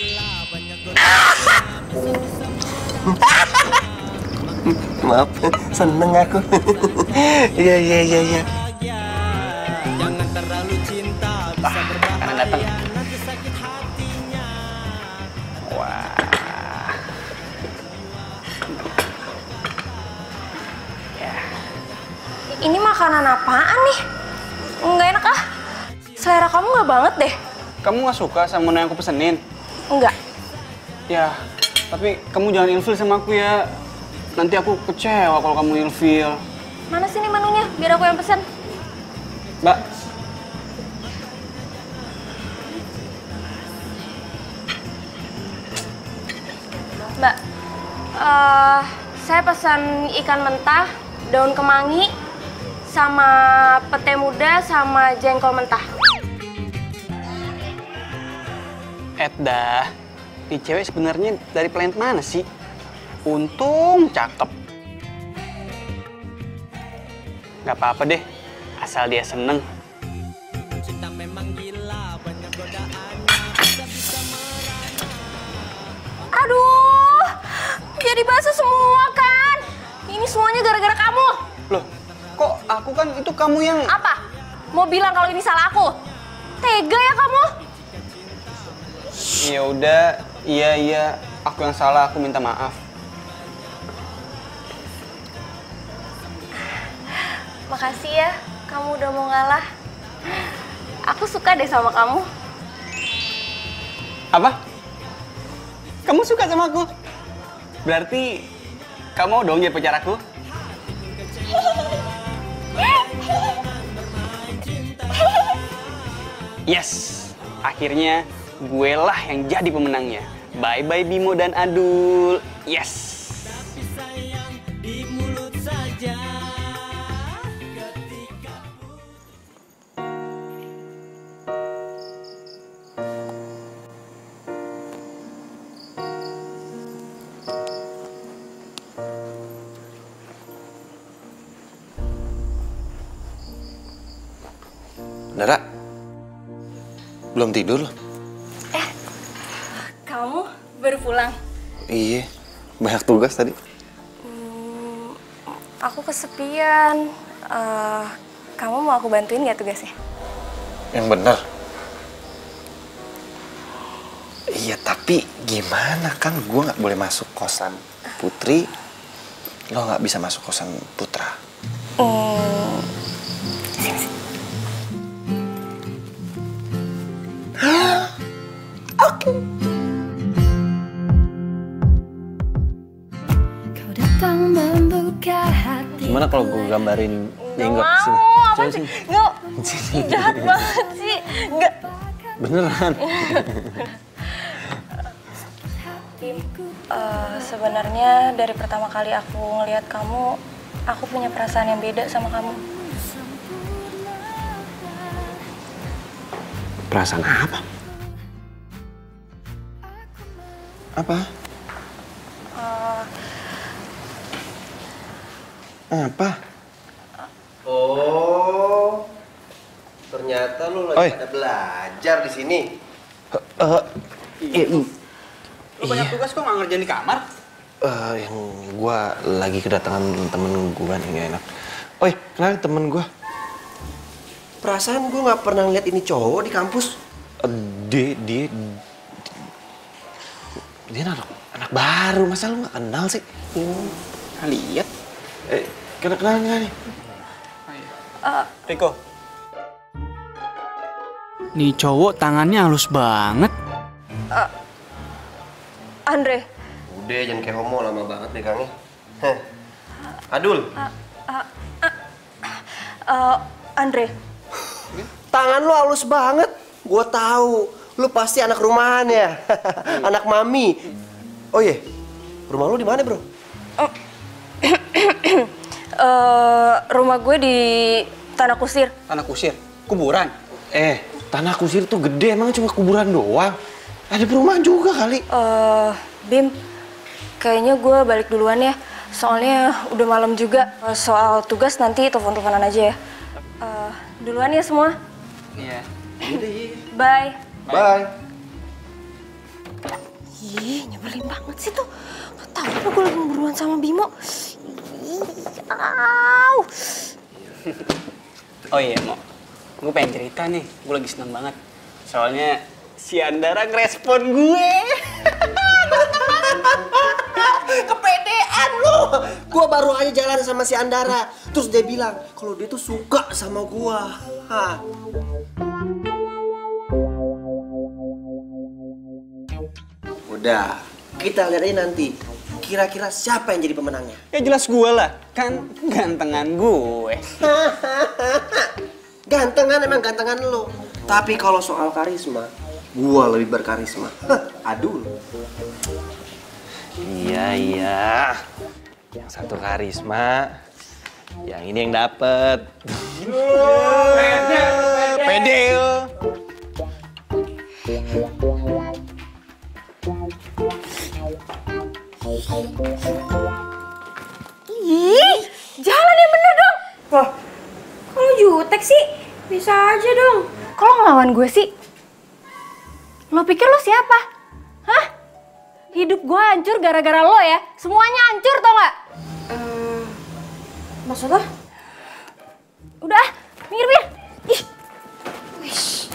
Maaf, seneng aku. Iya, iya, iya, iya. Jangan terlalu cinta, bisa Karena datang. Ini makanan apaan nih? Nggak enak ah. Selera kamu nggak banget deh. Kamu nggak suka sama menu yang aku pesenin? Enggak. Ya, tapi kamu jangan ilfil sama aku ya. Nanti aku kecewa kalau kamu ilfil. Mana sih nih menunya? Biar aku yang pesen. Mbak. Mbak, uh, saya pesan ikan mentah, daun kemangi, sama pete muda, sama jengkol mentah. Edda, di cewek sebenarnya dari planet mana sih? Untung cakep. Gak apa-apa deh, asal dia seneng. Aduh, jadi basah semua kan? Ini semuanya gara-gara kamu. Loh, kok aku kan itu kamu yang... Apa? Mau bilang kalau ini salah aku? Tega ya kamu? Ya udah, iya iya, aku yang salah, aku minta maaf. Makasih ya, kamu udah mau ngalah. Aku suka deh sama kamu. Apa? Kamu suka sama aku? Berarti kamu mau dong jadi pacar aku? Yes, akhirnya gue lah yang jadi pemenangnya. Bye-bye Bimo dan Adul. Yes. Nara, belum tidur loh? Eh, kamu baru pulang? Iya, banyak tugas tadi. Hmm, aku kesepian. Uh, kamu mau aku bantuin nggak tugasnya? Yang benar. Iya, tapi gimana kan gue nggak boleh masuk kosan Putri, lo nggak bisa masuk kosan Putra. Hmm. Sini, sini. Oke. Gimana kalau gue gambarin jenggot Nggak sini? mau, apa Coba sih? sini. Nggak, jahat banget sih. Nggak. Beneran? Uh, sebenarnya dari pertama kali aku ngelihat kamu, aku punya perasaan yang beda sama kamu. Perasaan apa? Apa? Uh, Apa? Oh, ternyata lu lagi Oi. ada belajar di sini. Uh, Iya. Lu banyak tugas kok nggak ngerjain di kamar? Uh, yang gua lagi kedatangan temen gua nih, gak enak. Oi, kenalin temen gua. Perasaan gua nggak pernah ngeliat ini cowok di kampus. Uh, dia, dia, dia anak, anak baru, masa lu nggak kenal sih? Hmm. Lihat. Eh, kenal-kenalan nggak nih? Uh, Riko. Nih cowok tangannya halus banget. uh, Andre. Udah, jangan kayak homo, lama banget pegangnya. Heh. Adul. Uh, uh, uh, uh, Andre. Tangan lu halus banget. Gua tahu. Lu pasti anak rumahan ya. Anak mami. Oh iya. Rumah lu di mana, Bro? Uh, rumah gue di Tanah Kusir. Tanah Kusir? Kuburan? Eh, Tanah Kusir tuh gede, emang cuma kuburan doang. Ada perumahan juga kali. Eh, uh, Bim, kayaknya gue balik duluan ya. Soalnya udah malam juga. Uh, soal tugas nanti telepon-teleponan aja ya. Uh, duluan ya semua. Iya. Bye. Bye. Ih, nyebelin banget sih tuh. Gak tau apa gue lagi beruan sama Bimo. Ih, au. Oh iya, Mo. Gue pengen cerita nih. Gue lagi seneng banget. Soalnya si Andara ngerespon gue. Kepedean lu. Gua baru aja jalan sama si Andara. Terus dia bilang kalau dia tuh suka sama gua. Hah. Udah, kita lihat aja nanti. Kira-kira siapa yang jadi pemenangnya? Ya jelas gue lah. Kan gantengan gue. Gantengan emang gantengan lo. Tapi kalau soal karisma, gua lebih berkarisma. Adul. Iya, iya. Yang satu karisma, yang ini yang dapet. Pede, pede. Ih, jalan yang bener dong. Loh, kalau jutek sih bisa aja dong. Kalau ngelawan gue sih, lo pikir lo siapa? Hah? Hidup gue hancur gara-gara lo ya. Semuanya hancur tau gak? Hmm, maksud lo? Udah, minggir-minggir. Ih, wish.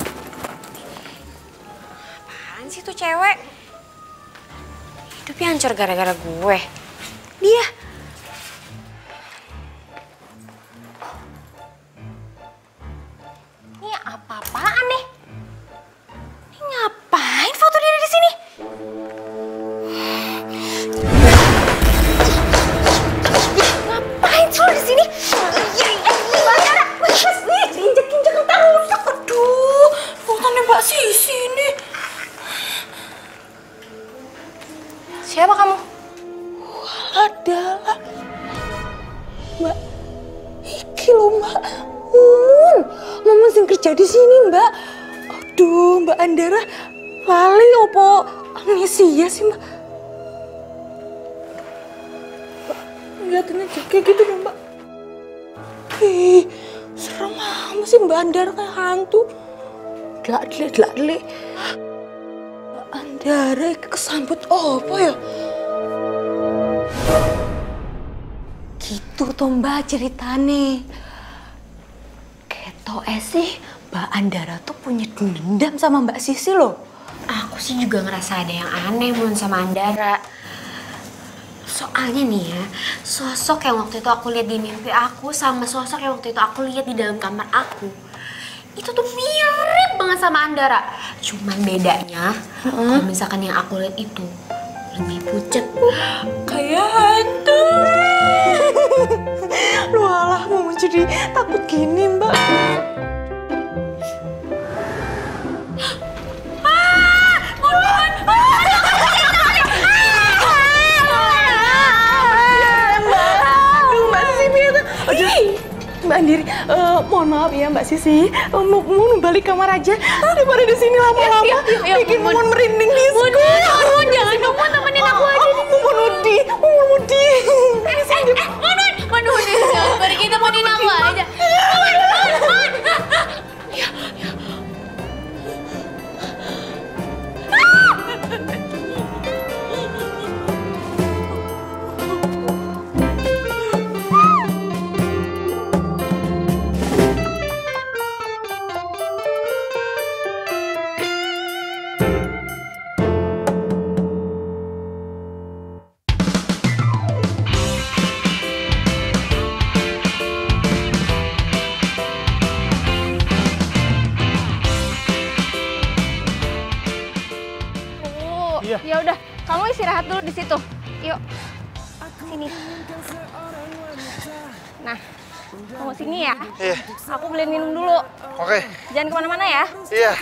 Apaan sih tuh cewek? Hidupnya hancur gara-gara gue. Dia. Ini apa-apaan nih? Ini ngapain foto dia di sini? Ngapain sih lo di sini? Bandara, wih, diinjek-injek entar rusak. Aduh, fotonya Mbak Sisi ini. Siapa kamu? Adalah Mbak iki lho Mbak Mumun. Mumun sing kerja di sini Mbak. Aduh Mbak Andara lali opo amnesia sih Mbak. Mbak liatin aja kayak gitu dong Mbak. Ih serem amat sih Mbak Andara kayak hantu. Delak-delik, delak-delik. Mbak Andara kesambut apa ya? Gitu toh Mbak ceritane. Ketoke sih Mbak Andara tuh punya dendam sama Mbak Sisi loh. Aku sih juga ngerasa ada yang aneh Mun sama Andara. Soalnya nih ya, sosok yang waktu itu aku lihat di mimpi aku sama sosok yang waktu itu aku lihat di dalam kamar aku, itu tuh mirip banget sama Andara. Cuman bedanya, hmm? kalau misalkan yang aku lihat itu lebih pucet, kayak hantu. Lu alah mau jadi takut gini Mbak. Ah, mohon, Mbak Sisi itu. Mbak Andiri, uh, mohon maaf ya Mbak Sisi. Uh, mau mau balik kamar aja daripada di sini lama-lama. Bikin Mumun merinding di Mun, Mun, jangan dong Mun, temenin aku aja. Mumun Udi, Mumun Udi. Eh, eh, Mun, Mun, Mun, jangan pergi, temenin aku aja. Mun, Mun, Mun. Ya, ya. Iya. Ya udah, kamu istirahat dulu di situ. Yuk. Sini. Nah, tunggu sini ya. Iya. Aku beliin minum dulu. Oke. Jangan kemana-mana ya. Iya.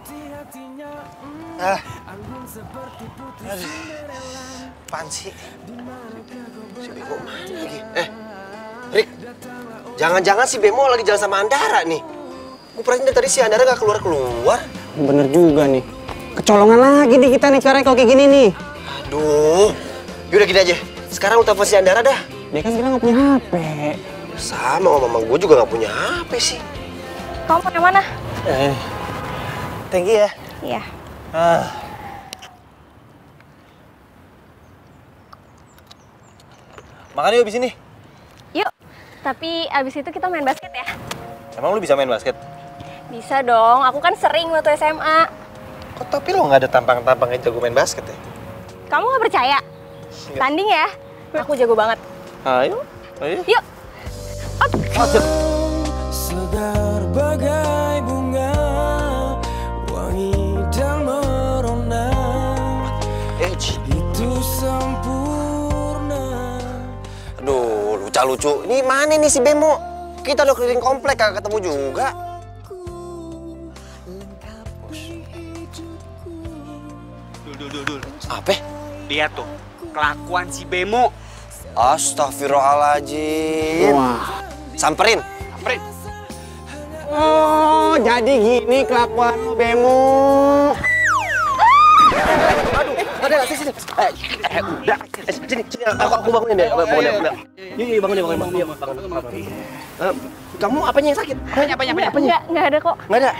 Ah. Aduh. Apaan sih? Si Bemo mana lagi? Eh, Rick. Jangan-jangan si Bemo lagi jalan sama Andara nih. Gue perhatiin dari tadi si Andara gak keluar-keluar. Bener juga nih. Kecolongan lagi nih kita nih sekarang kalau kayak gini nih. Aduh. Yaudah gini aja. Sekarang lu telepon si Andara dah. Dia kan sekarang gak punya H P. Sama sama mama gue juga gak punya H P sih. Kamu mau yang mana? Eh. Thank you ya. Iya. Ah. Makan yuk abis ini. Yuk. Tapi abis itu kita main basket ya. Emang lu bisa main basket? Bisa dong, aku kan sering waktu S M A. Kok tapi lu nggak ada tampang-tampangnya jago main basket ya? Kamu nggak percaya? Enggak. Tanding ya, aku jago banget. Ayo, ayo. Yuk. Masuk. Segar bagai bunga, wangi dan merona. Eh, Itu sempurna. aduh, lucu-lucu. Ini mana nih si Bemo? Kita udah keliling komplek kagak ketemu juga. Dul, dul, dul, dul. Apa? Lihat tuh, kelakuan si Bemo. Astagfirullahaladzim. Wah. Samperin. Samperin. Oh, jadi gini kelakuan lu, Bemo. Ada nggak sih sini? Eh, eh, udah. Eh, sini, sini. Aku, aku bangunin deh. Bangunin, bangunin. Iya, iya, bangunin, bangunin, bangunin. Iya, bangunin, bangunin. Eh, kamu apanya yang sakit? Apanya, apanya, apanya? Enggak, enggak ada kok. Nggak ada.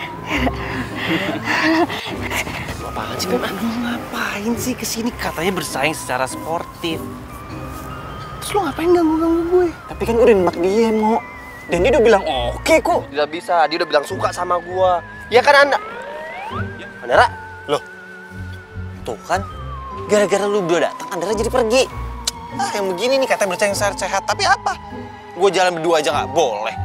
Apaan sih, Bem? Ngapain sih kesini? Katanya bersaing secara sportif. Terus lu ngapain ganggu-ganggu gue? Tapi kan udah nembak dia, Mo. Dan dia udah bilang oke kok. Tidak bisa, dia udah bilang suka sama gua. Ya kan, Anda? Andara? Loh. Tuh kan, gara-gara lu udah datang, Andara jadi pergi. Ah, yang begini nih katanya bersaing secara sehat. Tapi apa? Gue jalan berdua aja nggak boleh.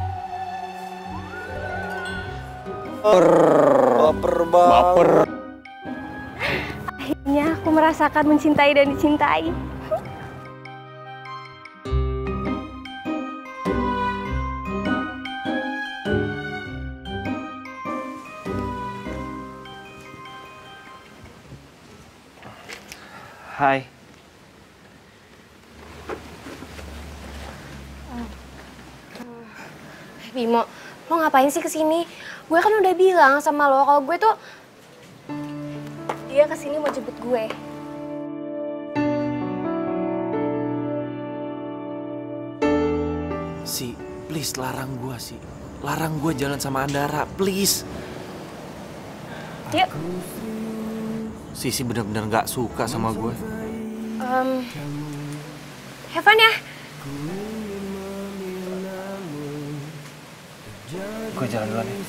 Baper banget. Baper. Akhirnya aku merasakan mencintai dan dicintai. Hai. Bimo, lo ngapain sih kesini? Gue kan udah bilang sama lo kalau gue tuh Dia kesini mau jemput gue. Si, please larang gue sih. Larang gue jalan sama Andara, please. Yuk. Sisi benar-benar nggak suka sama gue. um, have fun ya. Gue jalan duluan ya.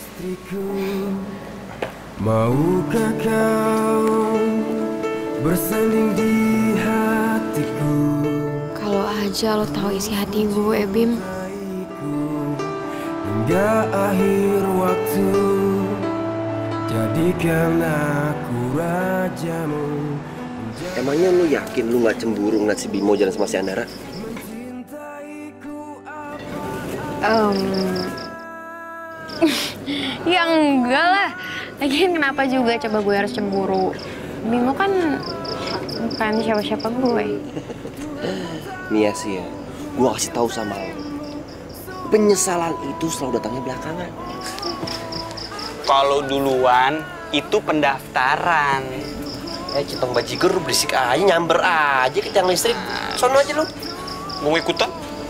Maukah kau bersanding di hatiku? Kalau aja lo tahu isi hati gue, Bim. Hingga akhir waktu, jadikan aku rajamu. Emangnya lu yakin lu nggak cemburu ngeliat si Bimo jalan sama si Andara? Um, ya enggak lah. Lagian kenapa juga coba gue harus cemburu? Bimo kan bukan siapa-siapa gue. Nih ya sih ya, gue kasih tahu sama lo. Penyesalan itu selalu datangnya belakangan. Kalau duluan, itu pendaftaran. Eh, Citong bajigur berisik aja, nyamber aja ke tiang listrik. Sono aja lu. Mau ikutan?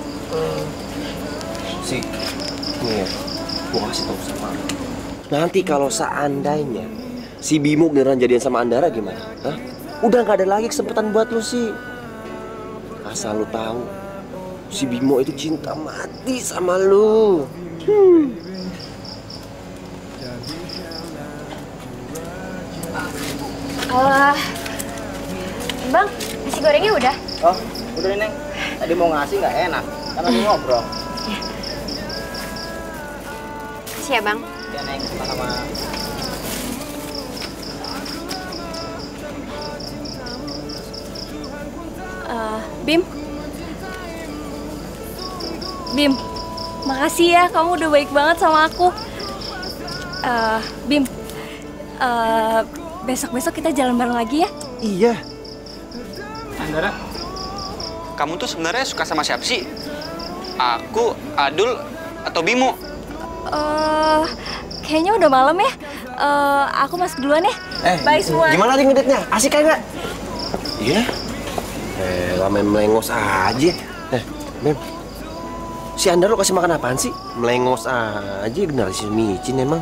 Si, nih ya, gue kasih tahu sama lo. Nanti kalau seandainya si Bimo beneran jadian sama Andara gimana? Hah? Udah nggak ada lagi kesempatan buat lu sih. Asal lu tahu, si Bimo itu cinta mati sama lu. Hmm. Uh, bang, nasi gorengnya udah? Oh, udah nih, Neng. Tadi mau ngasih nggak enak, karena lagi ngobrol. Makasih ya, Bang. Ya, Neng, sama-sama. Bim. Bim, makasih ya, kamu udah baik banget sama aku. Uh, Bim, uh, besok-besok kita jalan bareng lagi ya? Iya. Andara, kamu tuh sebenarnya suka sama siapa sih? Aku, Adul, atau Bimo? Uh, kayaknya udah malam ya. Uh, aku masuk duluan ya. Eh, bye semua. Gimana nih ngeditnya? Asik kan nggak? Iya. Eh, lah main melengos aja. Eh, Bim. Si Andar lo kasih makan apaan sih? Melengos aja, generasi micin emang.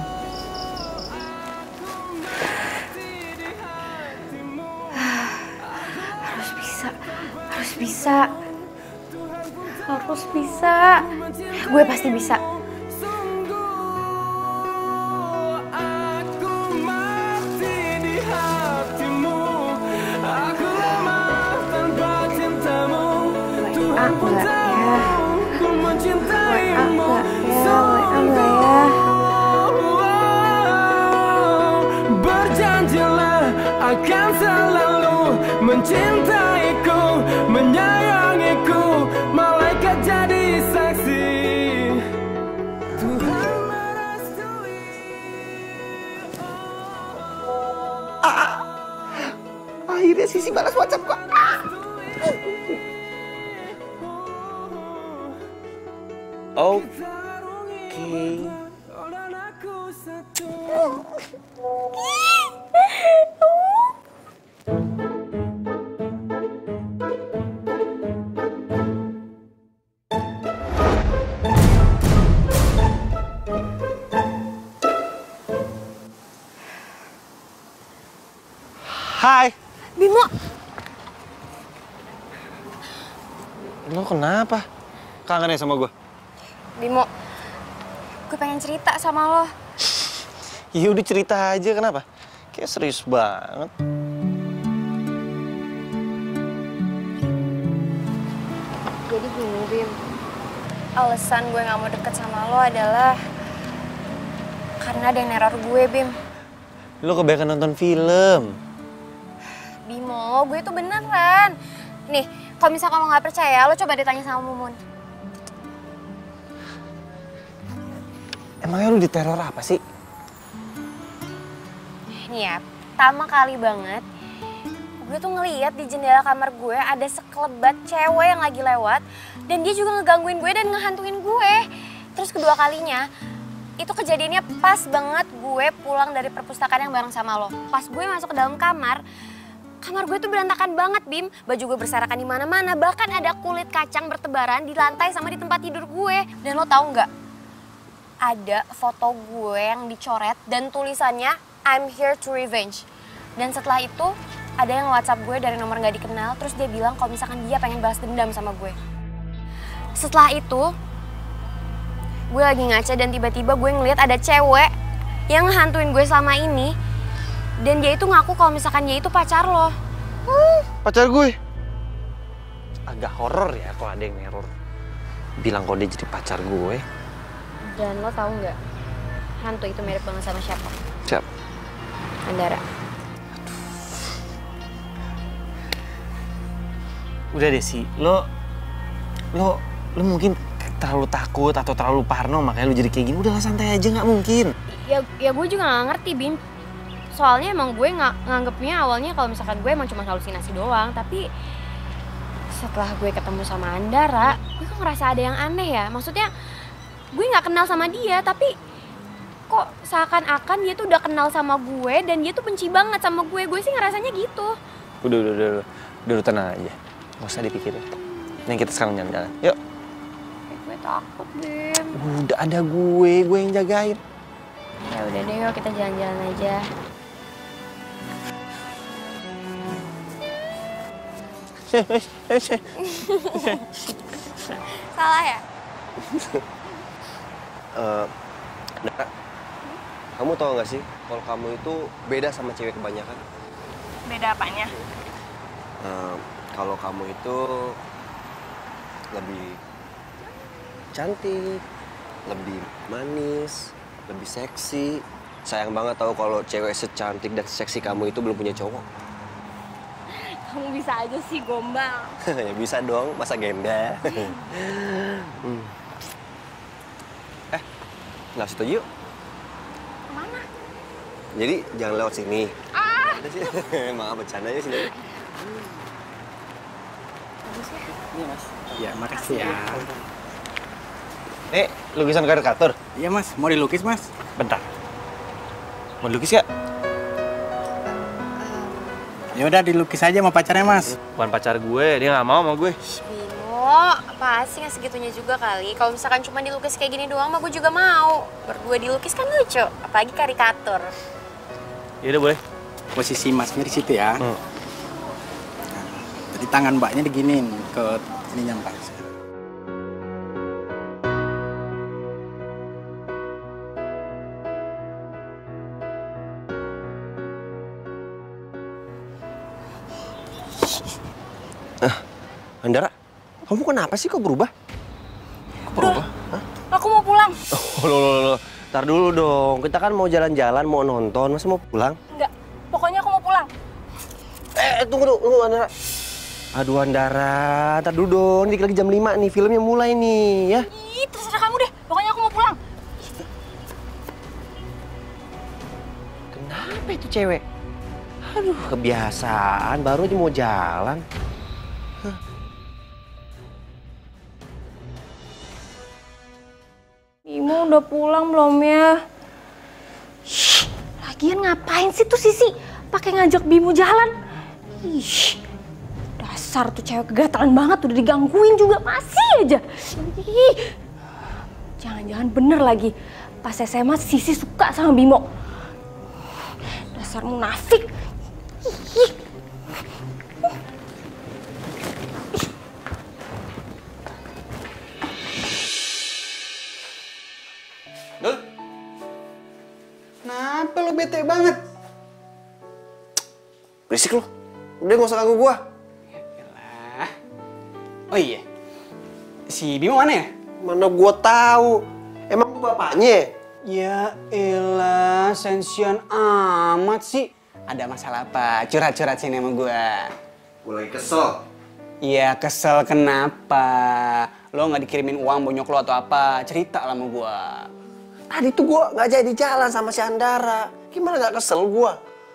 Harus bisa, harus bisa. Harus bisa. Gue pasti bisa. Aku enggak ya. Aku enggak ya. Aku ya. Berjanjilah akan selalu mencintaiku, menyayangiku, malaikat jadi saksi. Tuhan merestui. Ah, akhirnya Sisi balas WhatsApp gua. Ah. Oke. Hai. Bimo. Lo kenapa? Kangen ya sama gue? Bimo, gue pengen cerita sama lo. Ya udah cerita aja, kenapa? Kayak serius banget. Jadi gini, Bim. Alasan gue gak mau deket sama lo adalah karena ada yang neror gue, Bim. Lo kebanyakan nonton film. Bimo, gue tuh beneran. Nih, kalau misalkan lo gak percaya, lo coba ditanya sama Mumun. Emangnya lu diteror apa sih? Nih ya, pertama kali banget gue tuh ngeliat di jendela kamar gue ada sekelebat cewek yang lagi lewat dan dia juga ngegangguin gue dan ngehantuin gue. Terus kedua kalinya, itu kejadiannya pas banget gue pulang dari perpustakaan yang bareng sama lo. Pas gue masuk ke dalam kamar, kamar gue tuh berantakan banget, Bim. Baju gue berserakan di mana-mana, bahkan ada kulit kacang bertebaran di lantai sama di tempat tidur gue. Dan lo tahu nggak? Ada foto gue yang dicoret dan tulisannya I'm here to revenge. Dan setelah itu ada yang WhatsApp gue dari nomor gak dikenal, terus dia bilang kalau misalkan dia pengen balas dendam sama gue. Setelah itu gue lagi ngaca dan tiba-tiba gue ngeliat ada cewek yang ngehantuin gue selama ini. Dan dia itu ngaku kalau misalkan dia itu pacar lo. Hmm, pacar gue? Agak horor ya kalau ada yang neror. Bilang kalau dia jadi pacar gue. Dan lo tahu nggak, hantu itu mirip banget sama siapa? Siapa? Andara. Udah deh sih, lo, lo, lo mungkin terlalu takut atau terlalu parno makanya lo jadi kayak gini. Udah lah, santai aja, nggak mungkin. Ya, ya gue juga nggak ngerti, Bim. Soalnya emang gue nggak nganggepnya awalnya kalau misalkan gue emang cuma halusinasi doang. Tapi setelah gue ketemu sama Andara, gue kok ngerasa ada yang aneh ya. Maksudnya gue nggak kenal sama dia, tapi kok seakan-akan dia tuh udah kenal sama gue dan dia tuh benci banget sama gue. Gue sih ngerasanya gitu. Udah, udah, udah, udah, udah, udah tenang aja. Gak usah dipikirin. Nih kita sekarang jalan-jalan. Yuk. Eh, gue takut, Bim. Udah ada gue, gue yang jagain. Ya udah deh, yuk kita jalan-jalan aja. Salah ya? uh, nah, kamu tau gak sih kalau kamu itu beda sama cewek kebanyakan? Beda apanya? Uh, kalau kamu itu lebih cantik, lebih manis, lebih seksi. Sayang banget tau kalau cewek secantik dan seksi kamu itu belum punya cowok. Kamu bisa aja sih gombal. Ya bisa dong, masa gembel. hmm. Eh, nggak setuju yuk. Kemana? Jadi jangan lewat sini. Ah! Maaf, bercanda ya sini. Bagus ya? Iya mas. Iya makasih ya. Eh, lukisan karikatur? Iya mas, mau dilukis mas? Bentar. Mau dilukis gak? Ya udah dilukis aja sama pacarnya mas. Bukan pacar gue, dia nggak mau sama gue. Bimo, apa sih nggak segitunya juga kali? Kalau misalkan cuma dilukis kayak gini doang, mah gue juga mau. Berdua dilukis kan lucu, apalagi karikatur. Yaudah boleh. Posisi masnya di situ ya. Hmm. Nah, jadi tangan mbaknya diginin ke ininya mbak. Andara, kamu kenapa sih kok berubah? Kok berubah? Hah? Aku mau pulang. Oh, loh, loh, loh. Ntar dulu dong, kita kan mau jalan-jalan, mau nonton, masa mau pulang? Enggak, pokoknya aku mau pulang. Eh, tunggu dulu, tunggu Andara. Aduh Andara, ntar dulu dong, dikit lagi jam lima nih, filmnya mulai nih, ya. Ih, terserah kamu deh, pokoknya aku mau pulang. Kenapa itu cewek? Aduh, kebiasaan, baru aja mau jalan. Bimo udah pulang belum ya? Shh, lagian ngapain sih tuh Sisi pakai ngajak Bimo jalan? Ih, dasar tuh cewek kegatelan banget, udah digangguin juga masih aja. Ih, jangan-jangan bener lagi pas S M A Sisi suka sama Bimo. Dasar munafik. Ih. Dul, kenapa lo bete banget? Berisik lo, udah gak usah ganggu gua. Yalah. Oh iya, si Bimo mana ya? Mana gua tahu, emang gua bapaknya? Ya elah, sensian amat sih. Ada masalah apa? Curhat-curhat sini sama gua. Gua lagi kesel. Iya, kesel kenapa? Lo nggak dikirimin uang bonyok lo atau apa? Cerita lah sama gua. Tadi tuh gua nggak jadi jalan sama si Andara. Gimana nggak kesel gua?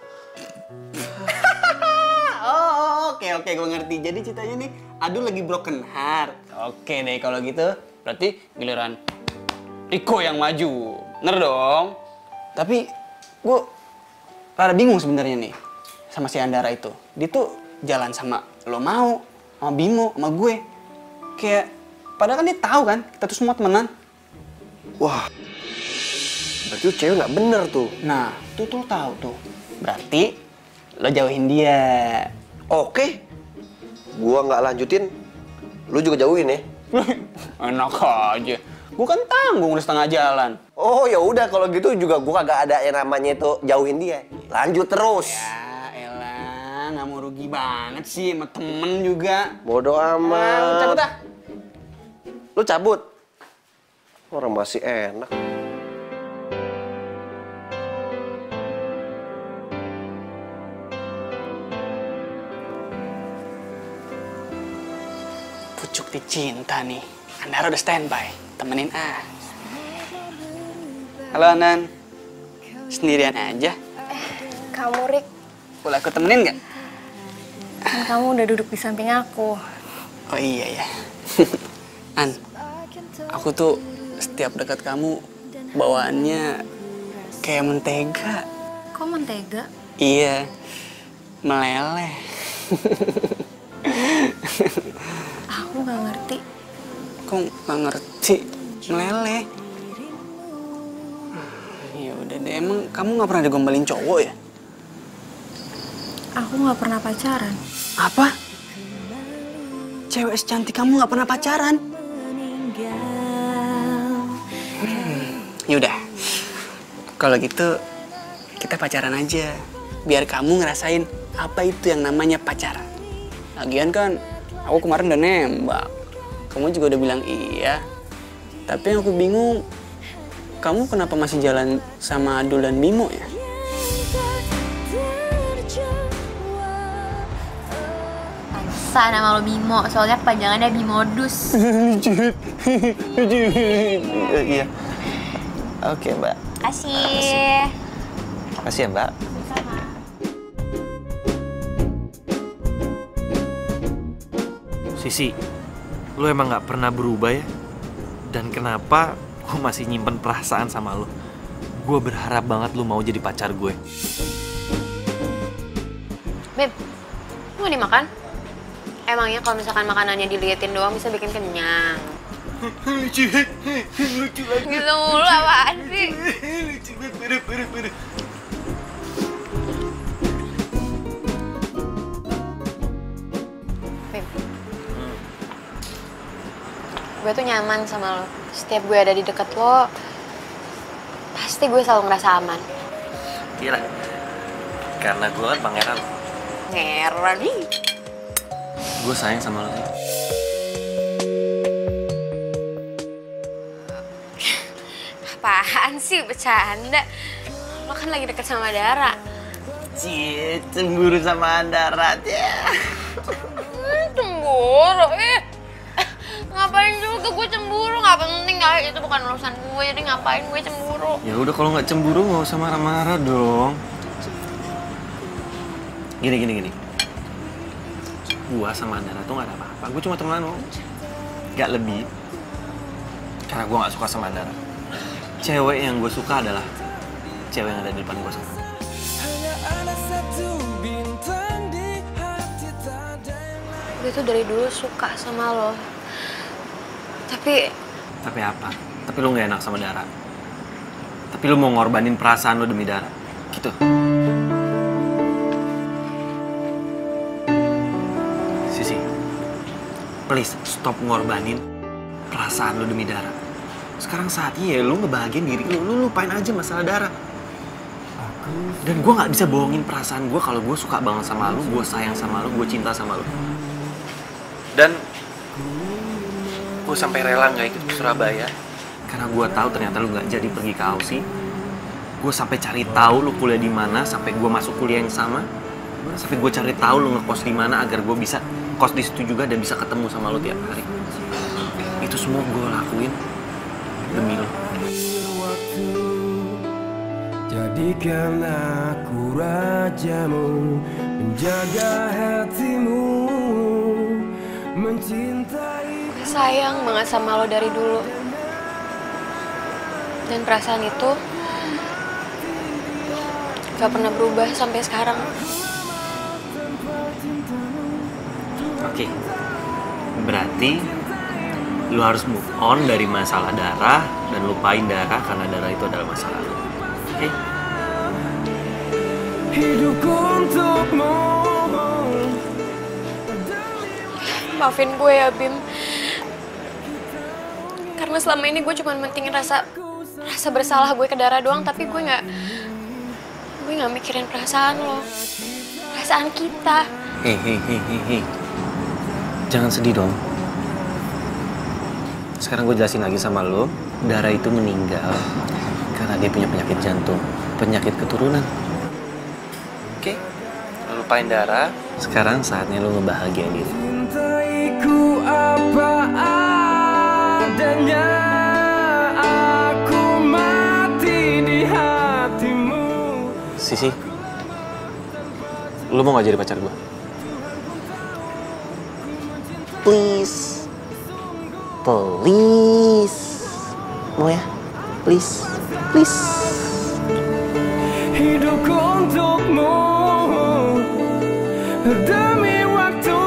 Oh, oke oke gue ngerti. Jadi ceritanya nih, Adul lagi broken heart. Oke deh kalau gitu, berarti giliran Riko yang maju. Bener dong. Tapi gue rada bingung sebenarnya nih sama si Andara itu. Dia tuh jalan sama lo mau, sama Bimo, sama gue. Kayak padahal kan dia tahu kan kita tuh semua temenan. Wah, berarti tuh cewek nggak bener tuh. Nah, tuh tuh tahu tuh. Berarti lo jauhin dia. Oke, gua nggak lanjutin, lu juga jauhin ya. Enak aja. Gua kan tanggung udah setengah jalan. Oh ya udah kalau gitu juga gua kagak ada yang namanya itu jauhin dia. Lanjut terus. Ya elah, nggak mau rugi banget sih sama temen juga. Bodoh amat. Nah, lu cabut ah. Lu cabut. Orang masih enak. Pucuk dicinta nih. Andara udah standby. Temenin ah. Halo Anan. Sendirian aja? Kamu, Rik, Boleh aku temenin nggak? kan kamu udah duduk di samping aku. Oh iya ya. An, aku tuh setiap dekat kamu bawaannya kayak mentega. Kok mentega? Iya, meleleh. Aku nggak ngerti. Kok nggak ngerti? Meleleh. Ya udah deh, emang kamu nggak pernah digombalin cowok ya? Aku nggak pernah pacaran. Apa? Cewek secantik kamu nggak pernah pacaran? Hmm, yaudah, kalau gitu kita pacaran aja. Biar kamu ngerasain apa itu yang namanya pacaran. Lagian kan, aku kemarin udah nembak. Kamu juga udah bilang iya. Tapi yang aku bingung, kamu kenapa masih jalan sama Adul dan Bimo ya? perasaan sama lo Bimo, soalnya kepanjangannya Bimodus. Iya. Oke, Mbak. Kasih. Makasih ya, Mbak. Sama. Sisi, lu emang gak pernah berubah ya? Dan kenapa gue masih nyimpen perasaan sama lu? Gue berharap banget lu mau jadi pacar gue. Beb, lu mau dimakan? Emangnya kalau misalkan makanannya diliatin doang bisa bikin kenyang? Lucu, lucu lagi. Gitu mulu apaan sih? Lucu banget, bener, bener, bener. Beb, gue tuh nyaman sama lo. Setiap gue ada di deket lo, pasti gue selalu ngerasa aman. Gila, karena gue kan pangeran. Ngeran nih. Gue sayang sama lo. Apaan sih, bercanda? Lo kan lagi deket sama Dara. Cie, cemburu sama Andara. Cemburu, eh. Ngapain juga gue cemburu, nggak penting kali, itu bukan urusan gue, jadi ngapain gue cemburu. Ya udah kalau nggak cemburu nggak usah marah-marah dong. Gini, gini, gini. Gua sama Andara tuh nggak ada apa-apa, gue cuma temenan lo. Gak lebih. Karena gue nggak suka sama Andara. Cewek yang gue suka adalah cewek yang ada di depan gue sekarang. Gue tuh dari dulu suka sama lo. Tapi... Tapi apa? Tapi lu gak enak sama Dara. Tapi lu mau ngorbanin perasaan lu demi Dara. Gitu. Sisi, please stop ngorbanin perasaan lu demi Dara. Sekarang saatnya ya lu ngebahagiain diri lu. Lu lupain aja masalah Dara. Dan gue gak bisa bohongin perasaan gue kalau gue suka banget sama lu, gue sayang sama lu, gue cinta sama lu. Dan gue sampai rela nggak ikut ke Surabaya karena gue tahu ternyata lu nggak jadi pergi ke Aussie. Gue sampai cari tahu lu kuliah di mana sampai gue masuk kuliah yang sama. Sampai gue cari tahu lu ngekos di mana agar gue bisa kos di situ juga dan bisa ketemu sama lu tiap hari. Itu semua gue lakuin demi lu. Jadikan aku rajamu, menjaga hatimu, mencintai. sayang banget sama lo dari dulu. Dan perasaan itu gak pernah berubah sampai sekarang. Oke, berarti lu harus move on dari masalah Dara dan lupain Dara karena Dara itu adalah masa lalu. Oke? Hidup untukmu. Maafin gue ya, Bim. Karena selama ini gue cuma mentingin rasa rasa bersalah gue ke Dara doang, tapi gue nggak gue nggak mikirin perasaan lo, perasaan kita. Hei, hei, hei, hei, hei. Jangan sedih dong. Sekarang gue jelasin lagi sama lo, Dara itu meninggal karena dia punya penyakit jantung, penyakit keturunan. Oke? Lo lupain Dara, sekarang saatnya lo ngebahagiain diri. Cintaiku apa adanya, aku mati di hatimu. Sisi, lo mau gak jadi pacar gue? Please. Please. Mau ya? Please. Please. Hidup untukmu demi waktu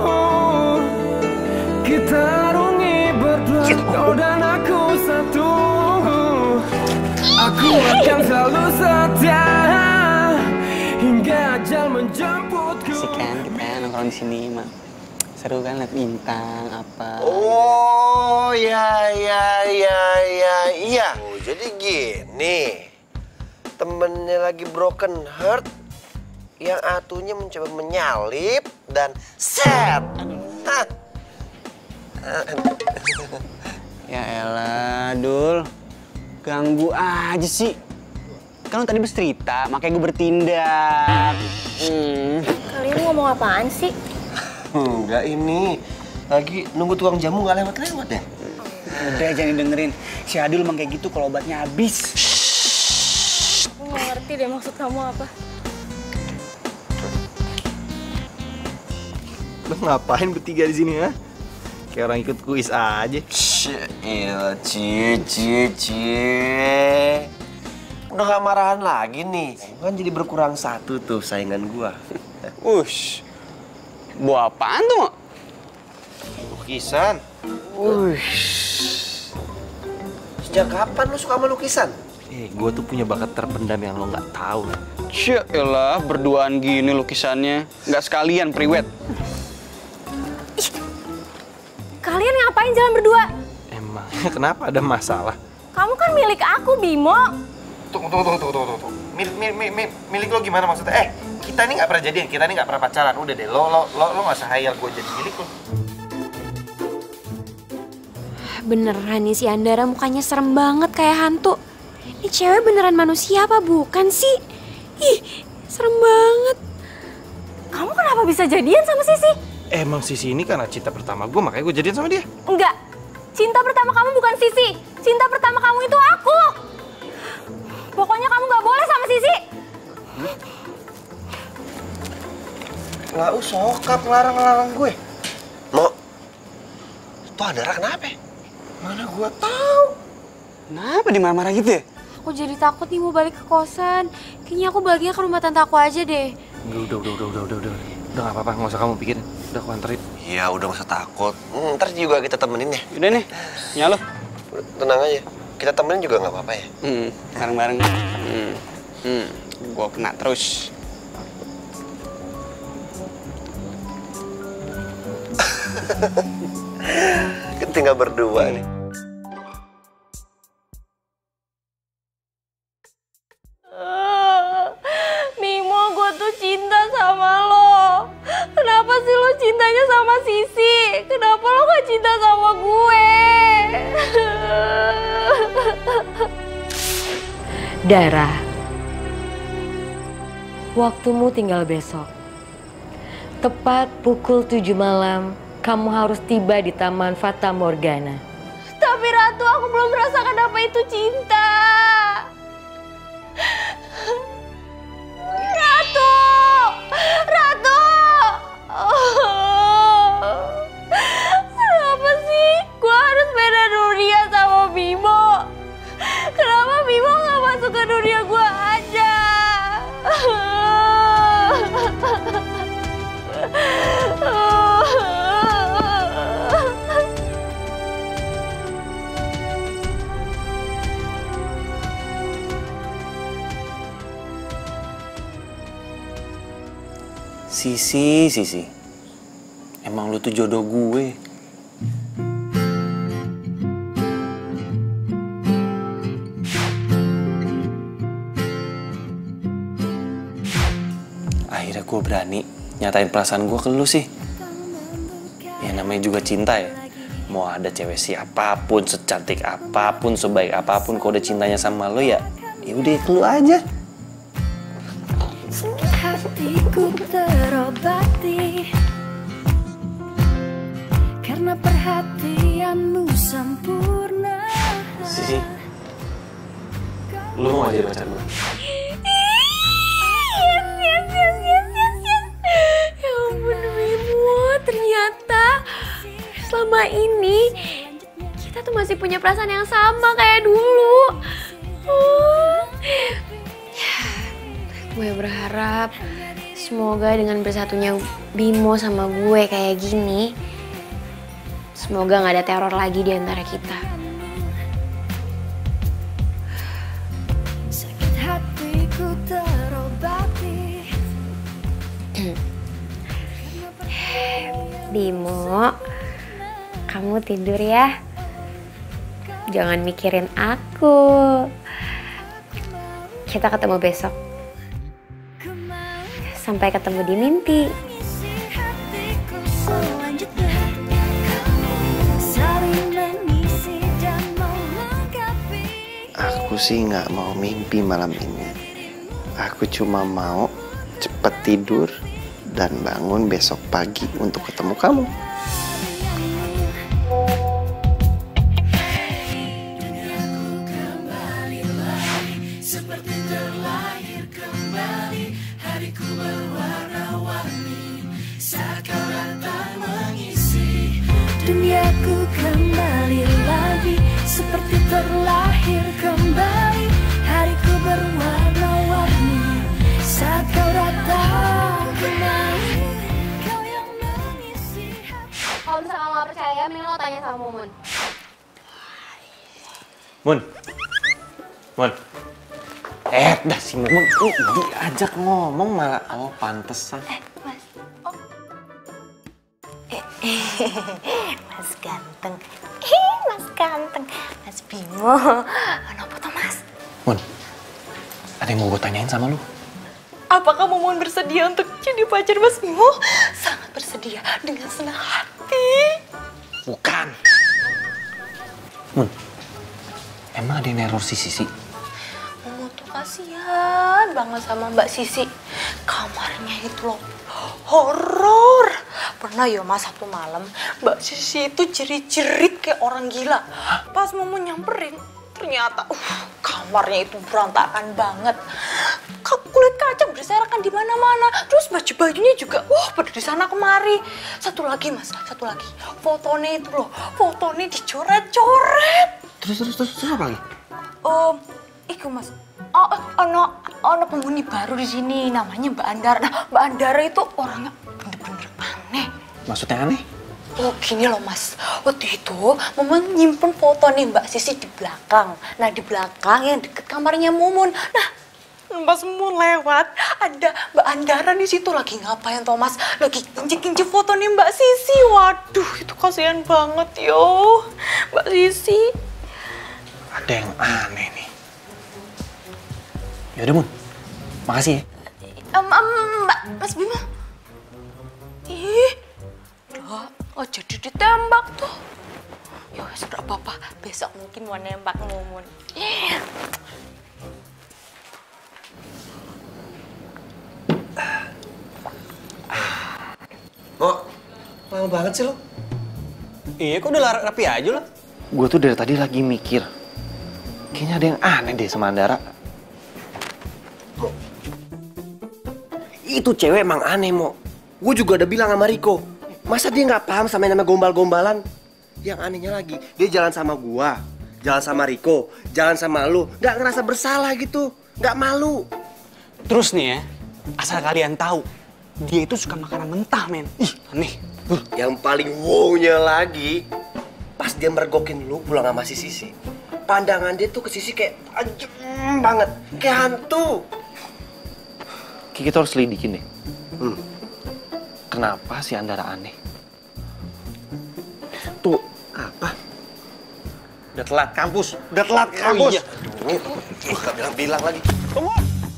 kita rungi berdua, kau dan aku satu. Aku akan selalu setia hingga ajal menjemputku. Asik kan kita nongkrong di sini, Mak. Seru kan liat bintang apa. Oh, ya, ya, ya, ya, iya. Oh, jadi gini. Temennya lagi broken heart, yang atunya mencoba menyalip dan set. Hah. Ya elah, Dul. Ganggu aja sih. Kan lo tadi bercerita, makanya gue bertindak. Hmm. Kalian ngomong apaan sih? Enggak ini. Lagi nunggu tukang jamu nggak lewat-lewat ya? Udah jangan dengerin. Si Adul emang kayak gitu kalau obatnya habis. Aku nggak ngerti deh maksud kamu apa. Lo ngapain bertiga di sini ya? Kayak orang ikut kuis aja. Iya, cie, cie, cie. Udah gak marahan lagi nih. Kan jadi berkurang satu tuh saingan gua. Ush, buah apaan tuh, Mak? Lukisan. Ush. Sejak kapan lu suka sama lukisan? Eh, gue tuh punya bakat terpendam yang lo nggak tahu. Cia elah, berduaan gini lukisannya. Nggak sekalian priwet. Kalian ngapain jalan berdua? Emangnya kenapa ada masalah? Kamu kan milik aku, Bimo. Tunggu, tunggu, tunggu, tunggu, tunggu. Milik, milik, milik, milik lo gimana maksudnya? Eh, kita ini nggak pernah jadian, kita ini nggak pernah pacaran. Udah deh, lo lo lo lo nggak usah hayal gue jadi milik lo. Beneran nih si Andara mukanya serem banget kayak hantu. Ini cewek beneran manusia apa bukan sih? Ih, serem banget. Kamu kenapa bisa jadian sama Sisi? Emang Sisi ini karena cinta pertama gue, makanya gue jadian sama dia. Enggak. Cinta pertama kamu bukan Sisi. Cinta pertama kamu itu aku. Pokoknya kamu nggak boleh sama Sisi. Nggak usah sokap ngelarang-ngelarang gue. Mo, tuh Andara kenapa? Mana gue tahu. Kenapa dimarah-marah gitu ya? Aku jadi takut nih mau balik ke kosan. Kayaknya aku baliknya ke rumah tante aku aja deh. Udah, udah, udah, udah, udah, udah. Udah nggak apa-apa, nggak usah kamu pikirin. Udah aku anterin. Iya, udah nggak usah takut. Hmm, ntar juga kita temenin ya. Udah nih, nyalo. Tenang aja. Kita temenin juga nggak apa-apa ya. Hmm, bareng-bareng. Hmm, hmm, gua kena terus. Tinggal berdua nih. Mimo, gue tuh cinta sama lo. Kenapa sih lo cintanya sama Sisi? Kenapa lo gak cinta sama gue? Dara, waktumu tinggal besok. Tepat pukul tujuh malam, kamu harus tiba di Taman Fata Morgana. Tapi Ratu, aku belum merasakan apa itu cinta. Ratu! Ratu! Oh. Kenapa sih gue harus beda dunia sama Bimo? Kenapa Bimo gak masuk ke dunia gue aja? Sisi, Sisi. Emang lu tuh jodoh gue. Akhirnya gue berani nyatain perasaan gue ke lu sih. Ya namanya juga cinta ya. Mau ada cewek siapapun, secantik apapun, sebaik apapun, kalau udah cintanya sama lu ya, ya udah ke lu aja. Hatiku terobati karena perhatianmu sempurna. Sisi, lu mau aja pacar gue? Yes, yes, yes, yes, yes, yes. Ya ampun, Bimo, ternyata selama ini kita tuh masih punya perasaan yang sama kayak dulu. Oh. Gue berharap semoga dengan bersatunya Bimo sama gue kayak gini, semoga gak ada teror lagi di antara kita. Sakit hatiku terobati. Bimo, kamu tidur ya. Jangan mikirin aku. Kita ketemu besok. Sampai ketemu di mimpi. Aku sih nggak mau mimpi malam ini. Aku cuma mau cepet tidur dan bangun besok pagi untuk ketemu kamu. Seperti terlahir kembali, hariku berwarna-warni saat kau datang mengisi duniaku kembali lagi. Seperti terlahir kembali, hariku berwarna-warni saat kau datang kembali. Kau yang mengisi hati. Kalau misalnya nggak percaya, mending lo tanya sama Mumun. Mun. Mun. Eh, dah si Mumun, lu diajak ngomong malah, oh pantesan. Eh, Mas. Oh. Eh, Mas ganteng. Eh, Mas ganteng. Mas Bimo. Kenapa tuh, Mas? Mun, ada yang mau gue tanyain sama lu. Apakah Mumun bersedia untuk jadi pacar Mas Bimo? Sangat bersedia dengan senang hati. Bukan. Mun, emang ada yang neror si Sisi? Mumun tuh kasihan banget sama Mbak Sisi. Kamarnya itu loh horor. Pernah ya Mas, satu malam Mbak Sisi itu jerit-jerit kayak orang gila. Pas Mumun nyamperin, ternyata uh, kamarnya itu berantakan banget. Kulit kaca berserakan di mana-mana. Terus baju-bajunya juga wah pada di sana kemari. Satu lagi Mas, satu lagi. Fotonya itu loh, fotonya dicoret-coret. Terus terus terus, terus apa lagi? Om, iku Mas. Oh, ono ono penghuni baru di sini namanya Mbak Andara. Nah, Mbak Andara itu orangnya bener-bener aneh. Maksudnya aneh? Oh gini loh Mas, waktu itu Mumun nyimpen foto nih Mbak Sisi di belakang. Nah di belakang yang deket kamarnya Mumun. Nah pas Mumun lewat, ada Mbak Andara di situ lagi ngapain toh Mas? Lagi injek-injek foto nih Mbak Sisi. Waduh itu kasihan banget yo Mbak Sisi. Ada yang aneh nih. Yaudah Mun, makasih ya. Um, um, Mbak, Mas Bima. Ih, udah, oh jadi ditembak tuh. Ya sudah apa-apa, besok mungkin mau nembak Mumun. Mo, lama banget sih lo? Iya, kok udah rapi aja lo? Gue tuh dari tadi lagi mikir, kayaknya ada yang aneh deh sama Andara. Mo, itu cewek emang aneh, Mo. Gue juga udah bilang sama Riko, masa dia nggak paham sama yang namanya gombal-gombalan? Yang anehnya lagi, dia jalan sama gua, jalan sama Riko, jalan sama lu, nggak ngerasa bersalah gitu, nggak malu. Terus nih ya, asal kalian tahu, dia itu suka makanan mentah, men. Ih, aneh. Uh. Yang paling wow-nya lagi, pas dia mergokin lu pulang sama si Sisi, pandangan dia tuh ke Sisi kayak ajem banget, kayak hantu. Kita harus lidikin deh. Hmm. Kenapa si Andara aneh? Tuh, apa? Udah telat kampus, udah telat kampus. Oh iya. Aduh, gak bilang-bilang lagi. Tunggu.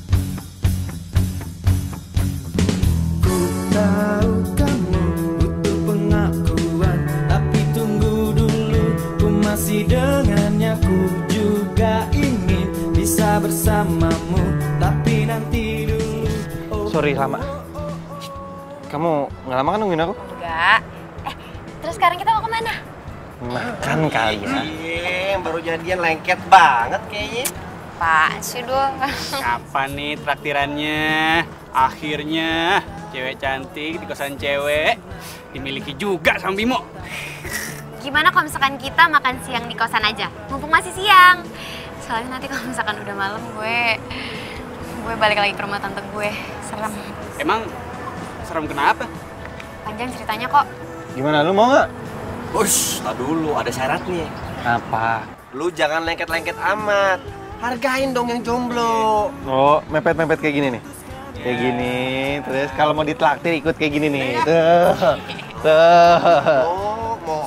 Tahu kamu butuh pengakuan, tapi tunggu dulu, ku masih dengannya. Ku juga ingin bisa bersamamu, tapi nanti dulu. Oh, Sorry lama. Kamu nggak lama kan nungguin aku? Enggak. Eh, terus sekarang kita mau kemana? Makan kali ya. Iya, baru jadian lengket banget kayaknya. Pak sih doang. Kapan nih traktirannya? Akhirnya cewek cantik di kosan cewek dimiliki juga sama Bimo. Gimana kalau misalkan kita makan siang di kosan aja? Mumpung masih siang. Soalnya nanti kalau misalkan udah malam gue gue balik lagi ke rumah tante gue. Serem. Emang serem kenapa? Panjang ceritanya kok. Gimana, lu mau nggak? Ush, tak dulu, ada syaratnya. Apa? Lu jangan lengket-lengket amat. Hargain dong yang jomblo. Oh, mepet-mepet kayak gini nih. Kayak gini, terus kalau mau ditraktir ikut kayak gini nih. Tuh. Tuh. Oh, mau.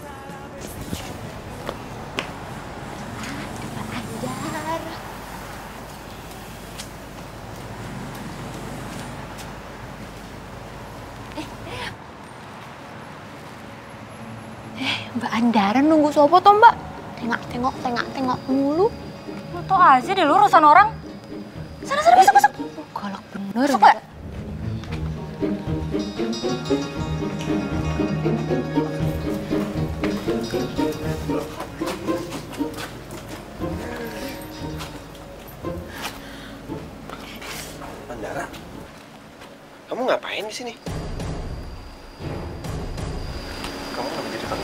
Mbak Andara nunggu sopo toh Mbak? Tengok-tengok, tengok-tengok mulu. Lo tau aja deh lu urusan orang. Sana, sana, masuk, masuk. Galak bener. Masuk, Mbak. Andara, kamu ngapain di sini? Kamu nggak menjadi tahu.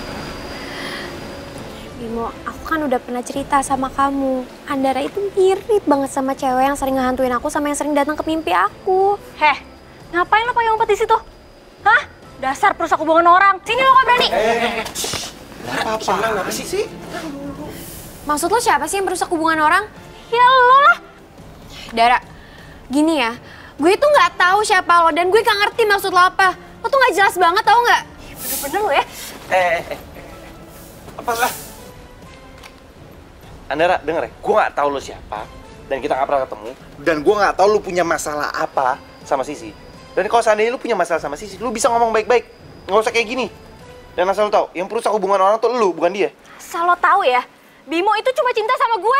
Bimo, aku kan udah pernah cerita sama kamu. Andara itu mirip banget sama cewek yang sering ngehantuin aku sama yang sering datang ke mimpi aku. Heh, ngapain lo pakai umpet di situ? Hah? Dasar perusak hubungan orang. Sini lo nggak berani. Apa? Apa sih sih? Maksud lo siapa sih yang merusak hubungan orang? Ya lo lah. Dara, gini ya, gue tuh nggak tahu siapa lo dan gue nggak ngerti maksud lo apa. Lo tuh nggak jelas banget, tau nggak? Bener-bener lo ya. Eh, eh, eh. Apa lah? Andara, denger ya, gue nggak tahu lo siapa dan kita nggak pernah ketemu dan gue nggak tahu lo punya masalah apa sama Sisi. Dan kalau seandainya lo punya masalah sama Sisi, lo bisa ngomong baik-baik, nggak usah kayak gini. Dan asal lo tahu, yang perusak hubungan orang tuh lo, bukan dia. Asal lo tahu ya, Bimo itu cuma cinta sama gue.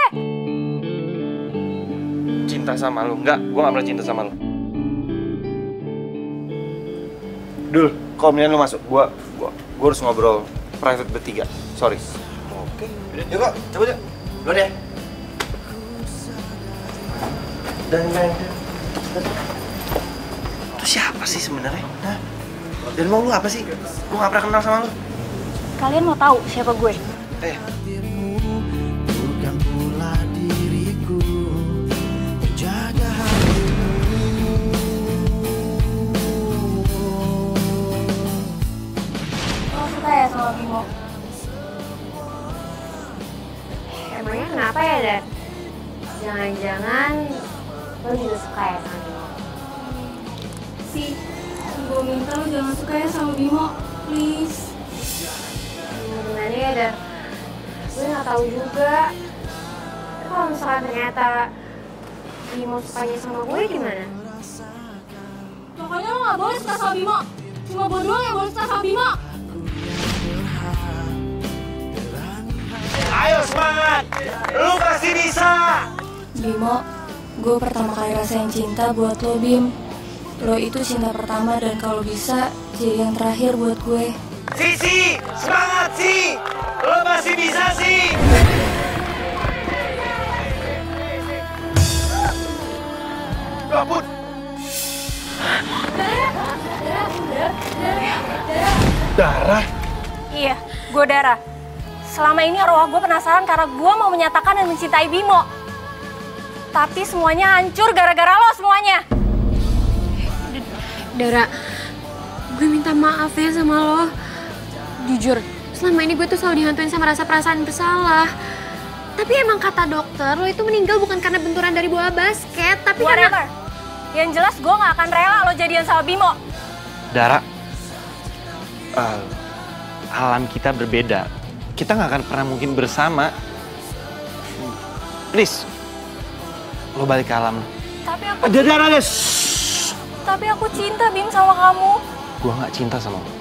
Cinta sama lo? Enggak, gue nggak pernah cinta sama lo. Dul, kalau mendingan lo masuk, gue gua, gua harus ngobrol private bertiga. Sorry. Oke. Yuk kok, coba yuk. Lo deh. Dan dan itu siapa sih sebenarnya? Hah? Dan mau lu apa sih? Gue nggak pernah kenal sama lu. Kalian mau tahu siapa gue? Eh. Bukan pula diriku jaga hatimu. Lo suka ya sama Bimo? Emangnya kenapa ya, Dan? Jangan-jangan lo juga suka ya sama Bimo? Si, gue minta lo jangan suka ya sama Bimo, please. Gimana ya, Dan? Gue nggak tahu juga. Tapi kalau misalkan ternyata Bimo sukanya sama gue gimana? Pokoknya lo gak boleh suka sama Bimo. Cuma gue doang yang boleh suka sama Bimo. Ayo semangat, lu pasti bisa. Bimo, gue pertama kali rasain cinta buat lo, Bim. Lo itu cinta pertama dan kalau bisa jadi yang terakhir buat gue. Sisi, semangat sih, lu pasti bisa sih. Ya ampun. Darah? Iya, gue Dara. Selama ini arwah gue penasaran karena gue mau menyatakan dan mencintai Bimo. Tapi semuanya hancur gara-gara lo semuanya. Dara, gue minta maaf ya sama lo. Jujur, selama ini gue tuh selalu dihantuin sama rasa perasaan bersalah. Tapi emang kata dokter, lo itu meninggal bukan karena benturan dari bola basket, tapi Whatever. karena... Yang jelas gue gak akan rela lo jadian sama Bimo. Dara, uh, alam kita berbeda. Kita nggak akan pernah mungkin bersama. Please, lo balik ke alam. Tapi aku... Ada Dara, guys. Tapi aku cinta, Bim, sama kamu. Gue nggak cinta sama lo.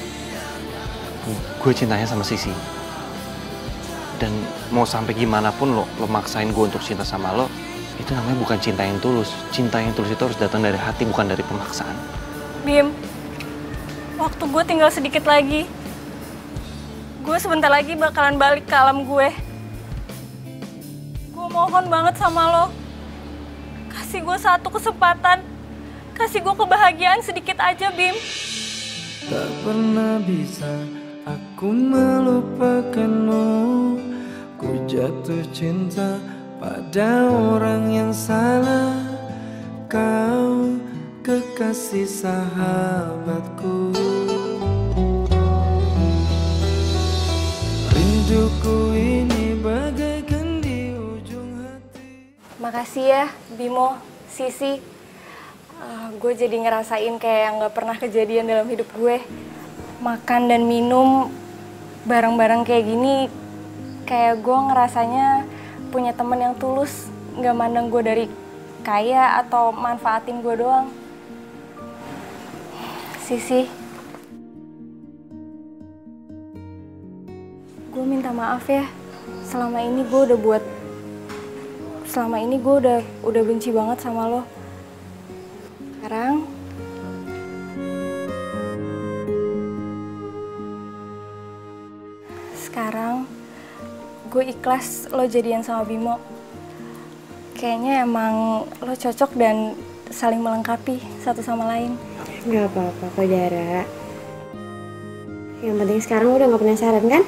Gue cintanya sama Sisi. Dan mau sampai gimana pun lo, lo maksain gue untuk cinta sama lo, itu namanya bukan cinta yang tulus. Cinta yang tulus itu harus datang dari hati, bukan dari pemaksaan. Bim, waktu gue tinggal sedikit lagi. Gue sebentar lagi bakalan balik ke alam gue. Gue mohon banget sama lo. Kasih gue satu kesempatan. Kasih gue kebahagiaan sedikit aja, Bim. Tak pernah bisa aku melupakanmu. Ku jatuh cinta pada orang yang salah. Kau kekasih sahabatku. Rinduku ini bagaikan di ujung hati. Makasih ya, Bimo, Sisi. Uh, gue jadi ngerasain kayak yang gak pernah kejadian dalam hidup gue. Makan dan minum bareng-bareng kayak gini, kayak gue ngerasanya punya temen yang tulus. Gak mandang gue dari kaya atau manfaatin gue doang. Sisi, gue minta maaf ya. Selama ini gue udah buat, selama ini gue udah udah benci banget sama lo. Sekarang sekarang gue ikhlas lo jadian sama Bimo. Kayaknya emang lo cocok dan saling melengkapi satu sama lain. Gak apa-apa kok Dara. Yang penting sekarang udah gak penasaran kan?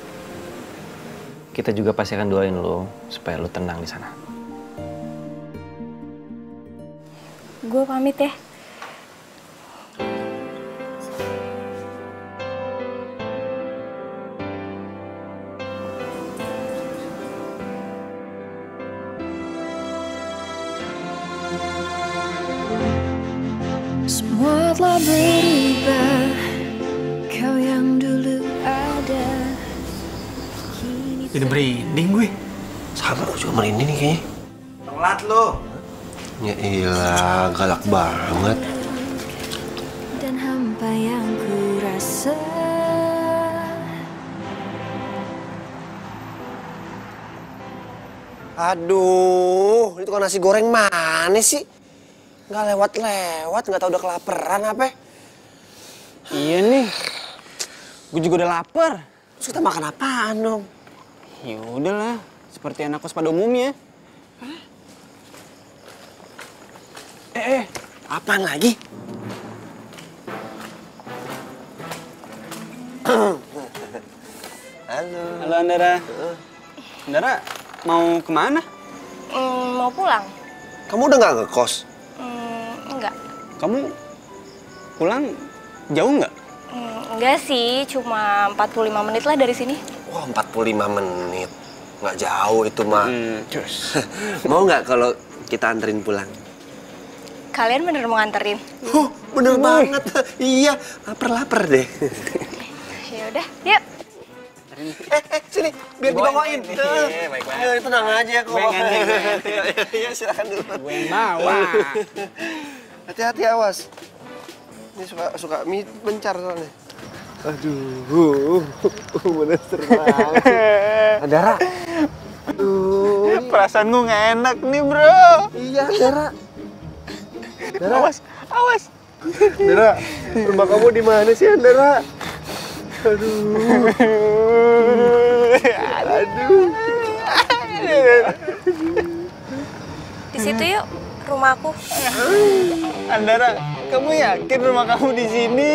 Kita juga pasti akan doain lo supaya lo tenang di sana. Gue pamit ya. Semua telah berubah, kau yang dulu ada. Jadi merinding gue. Sama aku juga merinding nih kayaknya. Telat lo. Ya iyalah, galak banget. Dan hampa yang ku rasa. Aduh, itu kan nasi goreng mana sih? Nggak lewat-lewat, nggak tahu udah kelaparan apa? Iya nih, gue juga udah lapar. Terus kita makan apaan dong? Ya udahlah, seperti anak kos pada umumnya. Eh, eh, apaan lagi? Halo. Halo Andara. Andara, mau kemana? Hmm, mau pulang? Kamu udah nggak ngekos? Hmm, enggak. Kamu pulang jauh nggak? Hmm, enggak sih, cuma empat puluh lima menit lah dari sini. Wah, empat puluh lima menit. Nggak jauh itu mah. Hmm, cus. Mau nggak kalau kita anterin pulang? Kalian bener mau nganterin? Oh, bener banget. Iya, lapar-lapar deh. Ya udah, yuk. Eh, eh, sini, biar dibawain. Iya, baiklah. Ayo, tenang aja kok. Gue yang nganter, gue yang nganter. Iya, silakan dulu. Gue yang bawa. Hati-hati, awas. Ini suka suka mie bencar soalnya. Aduh, bener seru banget. Andara. Aduh. Perasaan gue nggak enak nih, bro. Iya, Andara. Andara. Awas, awas. Andara, rumah kamu di mana sih, Andara? Aduh. Aduh. Di situ yuk, rumahku. Andara, kamu yakin rumah kamu di sini?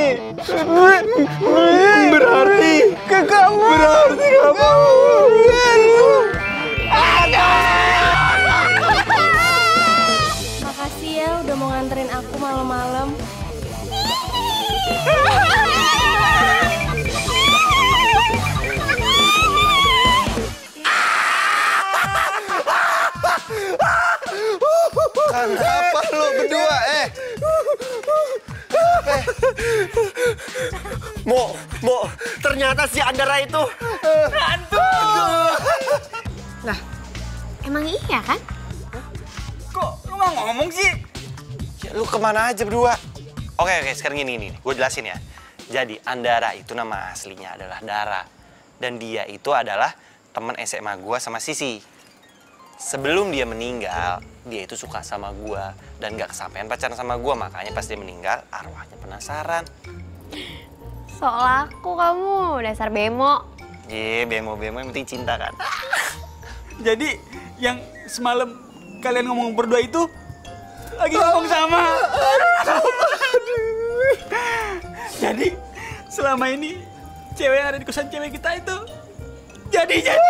Berarti ke kamu. Berarti kamu. Makasih ya udah mau nganterin aku malam-malam. Kenapa lu berdua, eh? Eh. Mo, Mo, ternyata si Andara itu hantu. Lah, emang iya kan? Kok lu nggak ngomong sih? Ya, lu kemana aja berdua? Oke, oke, sekarang gini, gini. Gue jelasin ya. Jadi, Andara itu nama aslinya adalah Dara. Dan dia itu adalah teman S M A gue sama Sisi. Sebelum dia meninggal, dia itu suka sama gue. Dan gak kesampaian pacaran sama gue. Makanya pas dia meninggal, arwahnya penasaran. Soal aku kamu, dasar bemo. Ye, bemo-bemo yang penting cinta kan? Jadi yang semalam kalian ngomong berdua itu lagi ngomong sama. Jadi selama ini cewek yang ada di kosan cewek kita itu jadi jadi.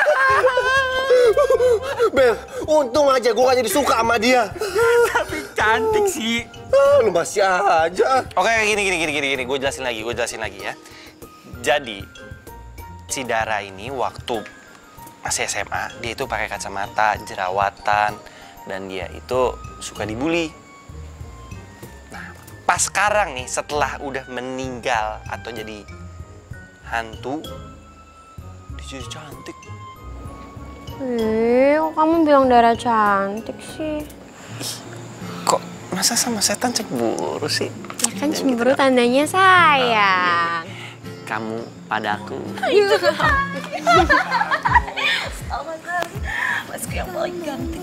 Bel, untung aja gue gak jadi suka sama dia. Tapi cantik sih. Ah, lu masih aja. Oke, gini, gini, gini, gini, gini. Gue jelasin lagi, gue jelasin lagi ya. Jadi, si Dara ini waktu masih S M A, dia itu pakai kacamata, jerawatan, dan dia itu suka dibully. Nah, pas sekarang nih, setelah udah meninggal atau jadi hantu, dia jadi cantik. Eh, kok kamu bilang Dara cantik sih? Kok masa sama setan cemburu sih? Ya kan cemburu tandanya sayang. Kamu padaku. Masku yang paling ganteng.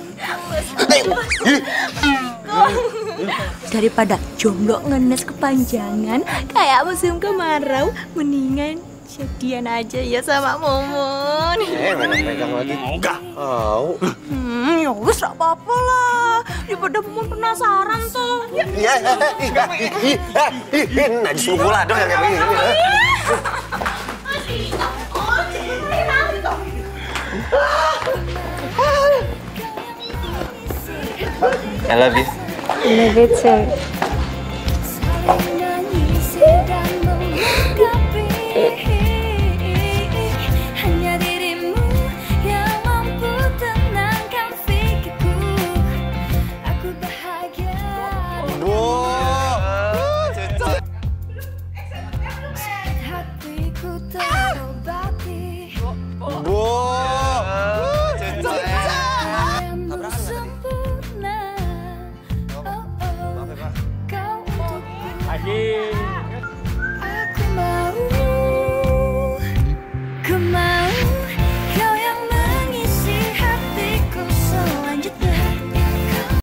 Daripada jomblo ngenes kepanjangan kayak musim kemarau, mendingan jadian aja ya sama Mumun. Eh, megang-megang lagi. Enggak. Mau. Hmm, ya wis gak apa-apa lah. Daripada Mumun penasaran tuh. Ya. Iya, ih, ih, ih, najis lu gula dong yang kayak begini. I love you. I love you too. Hanya dirimu yang mampu tenangkan pikirku. Aku bahagia. Bu. Hatiku terobati. Bu. Sempurna. Oh oh. Kau untukku. Lagi.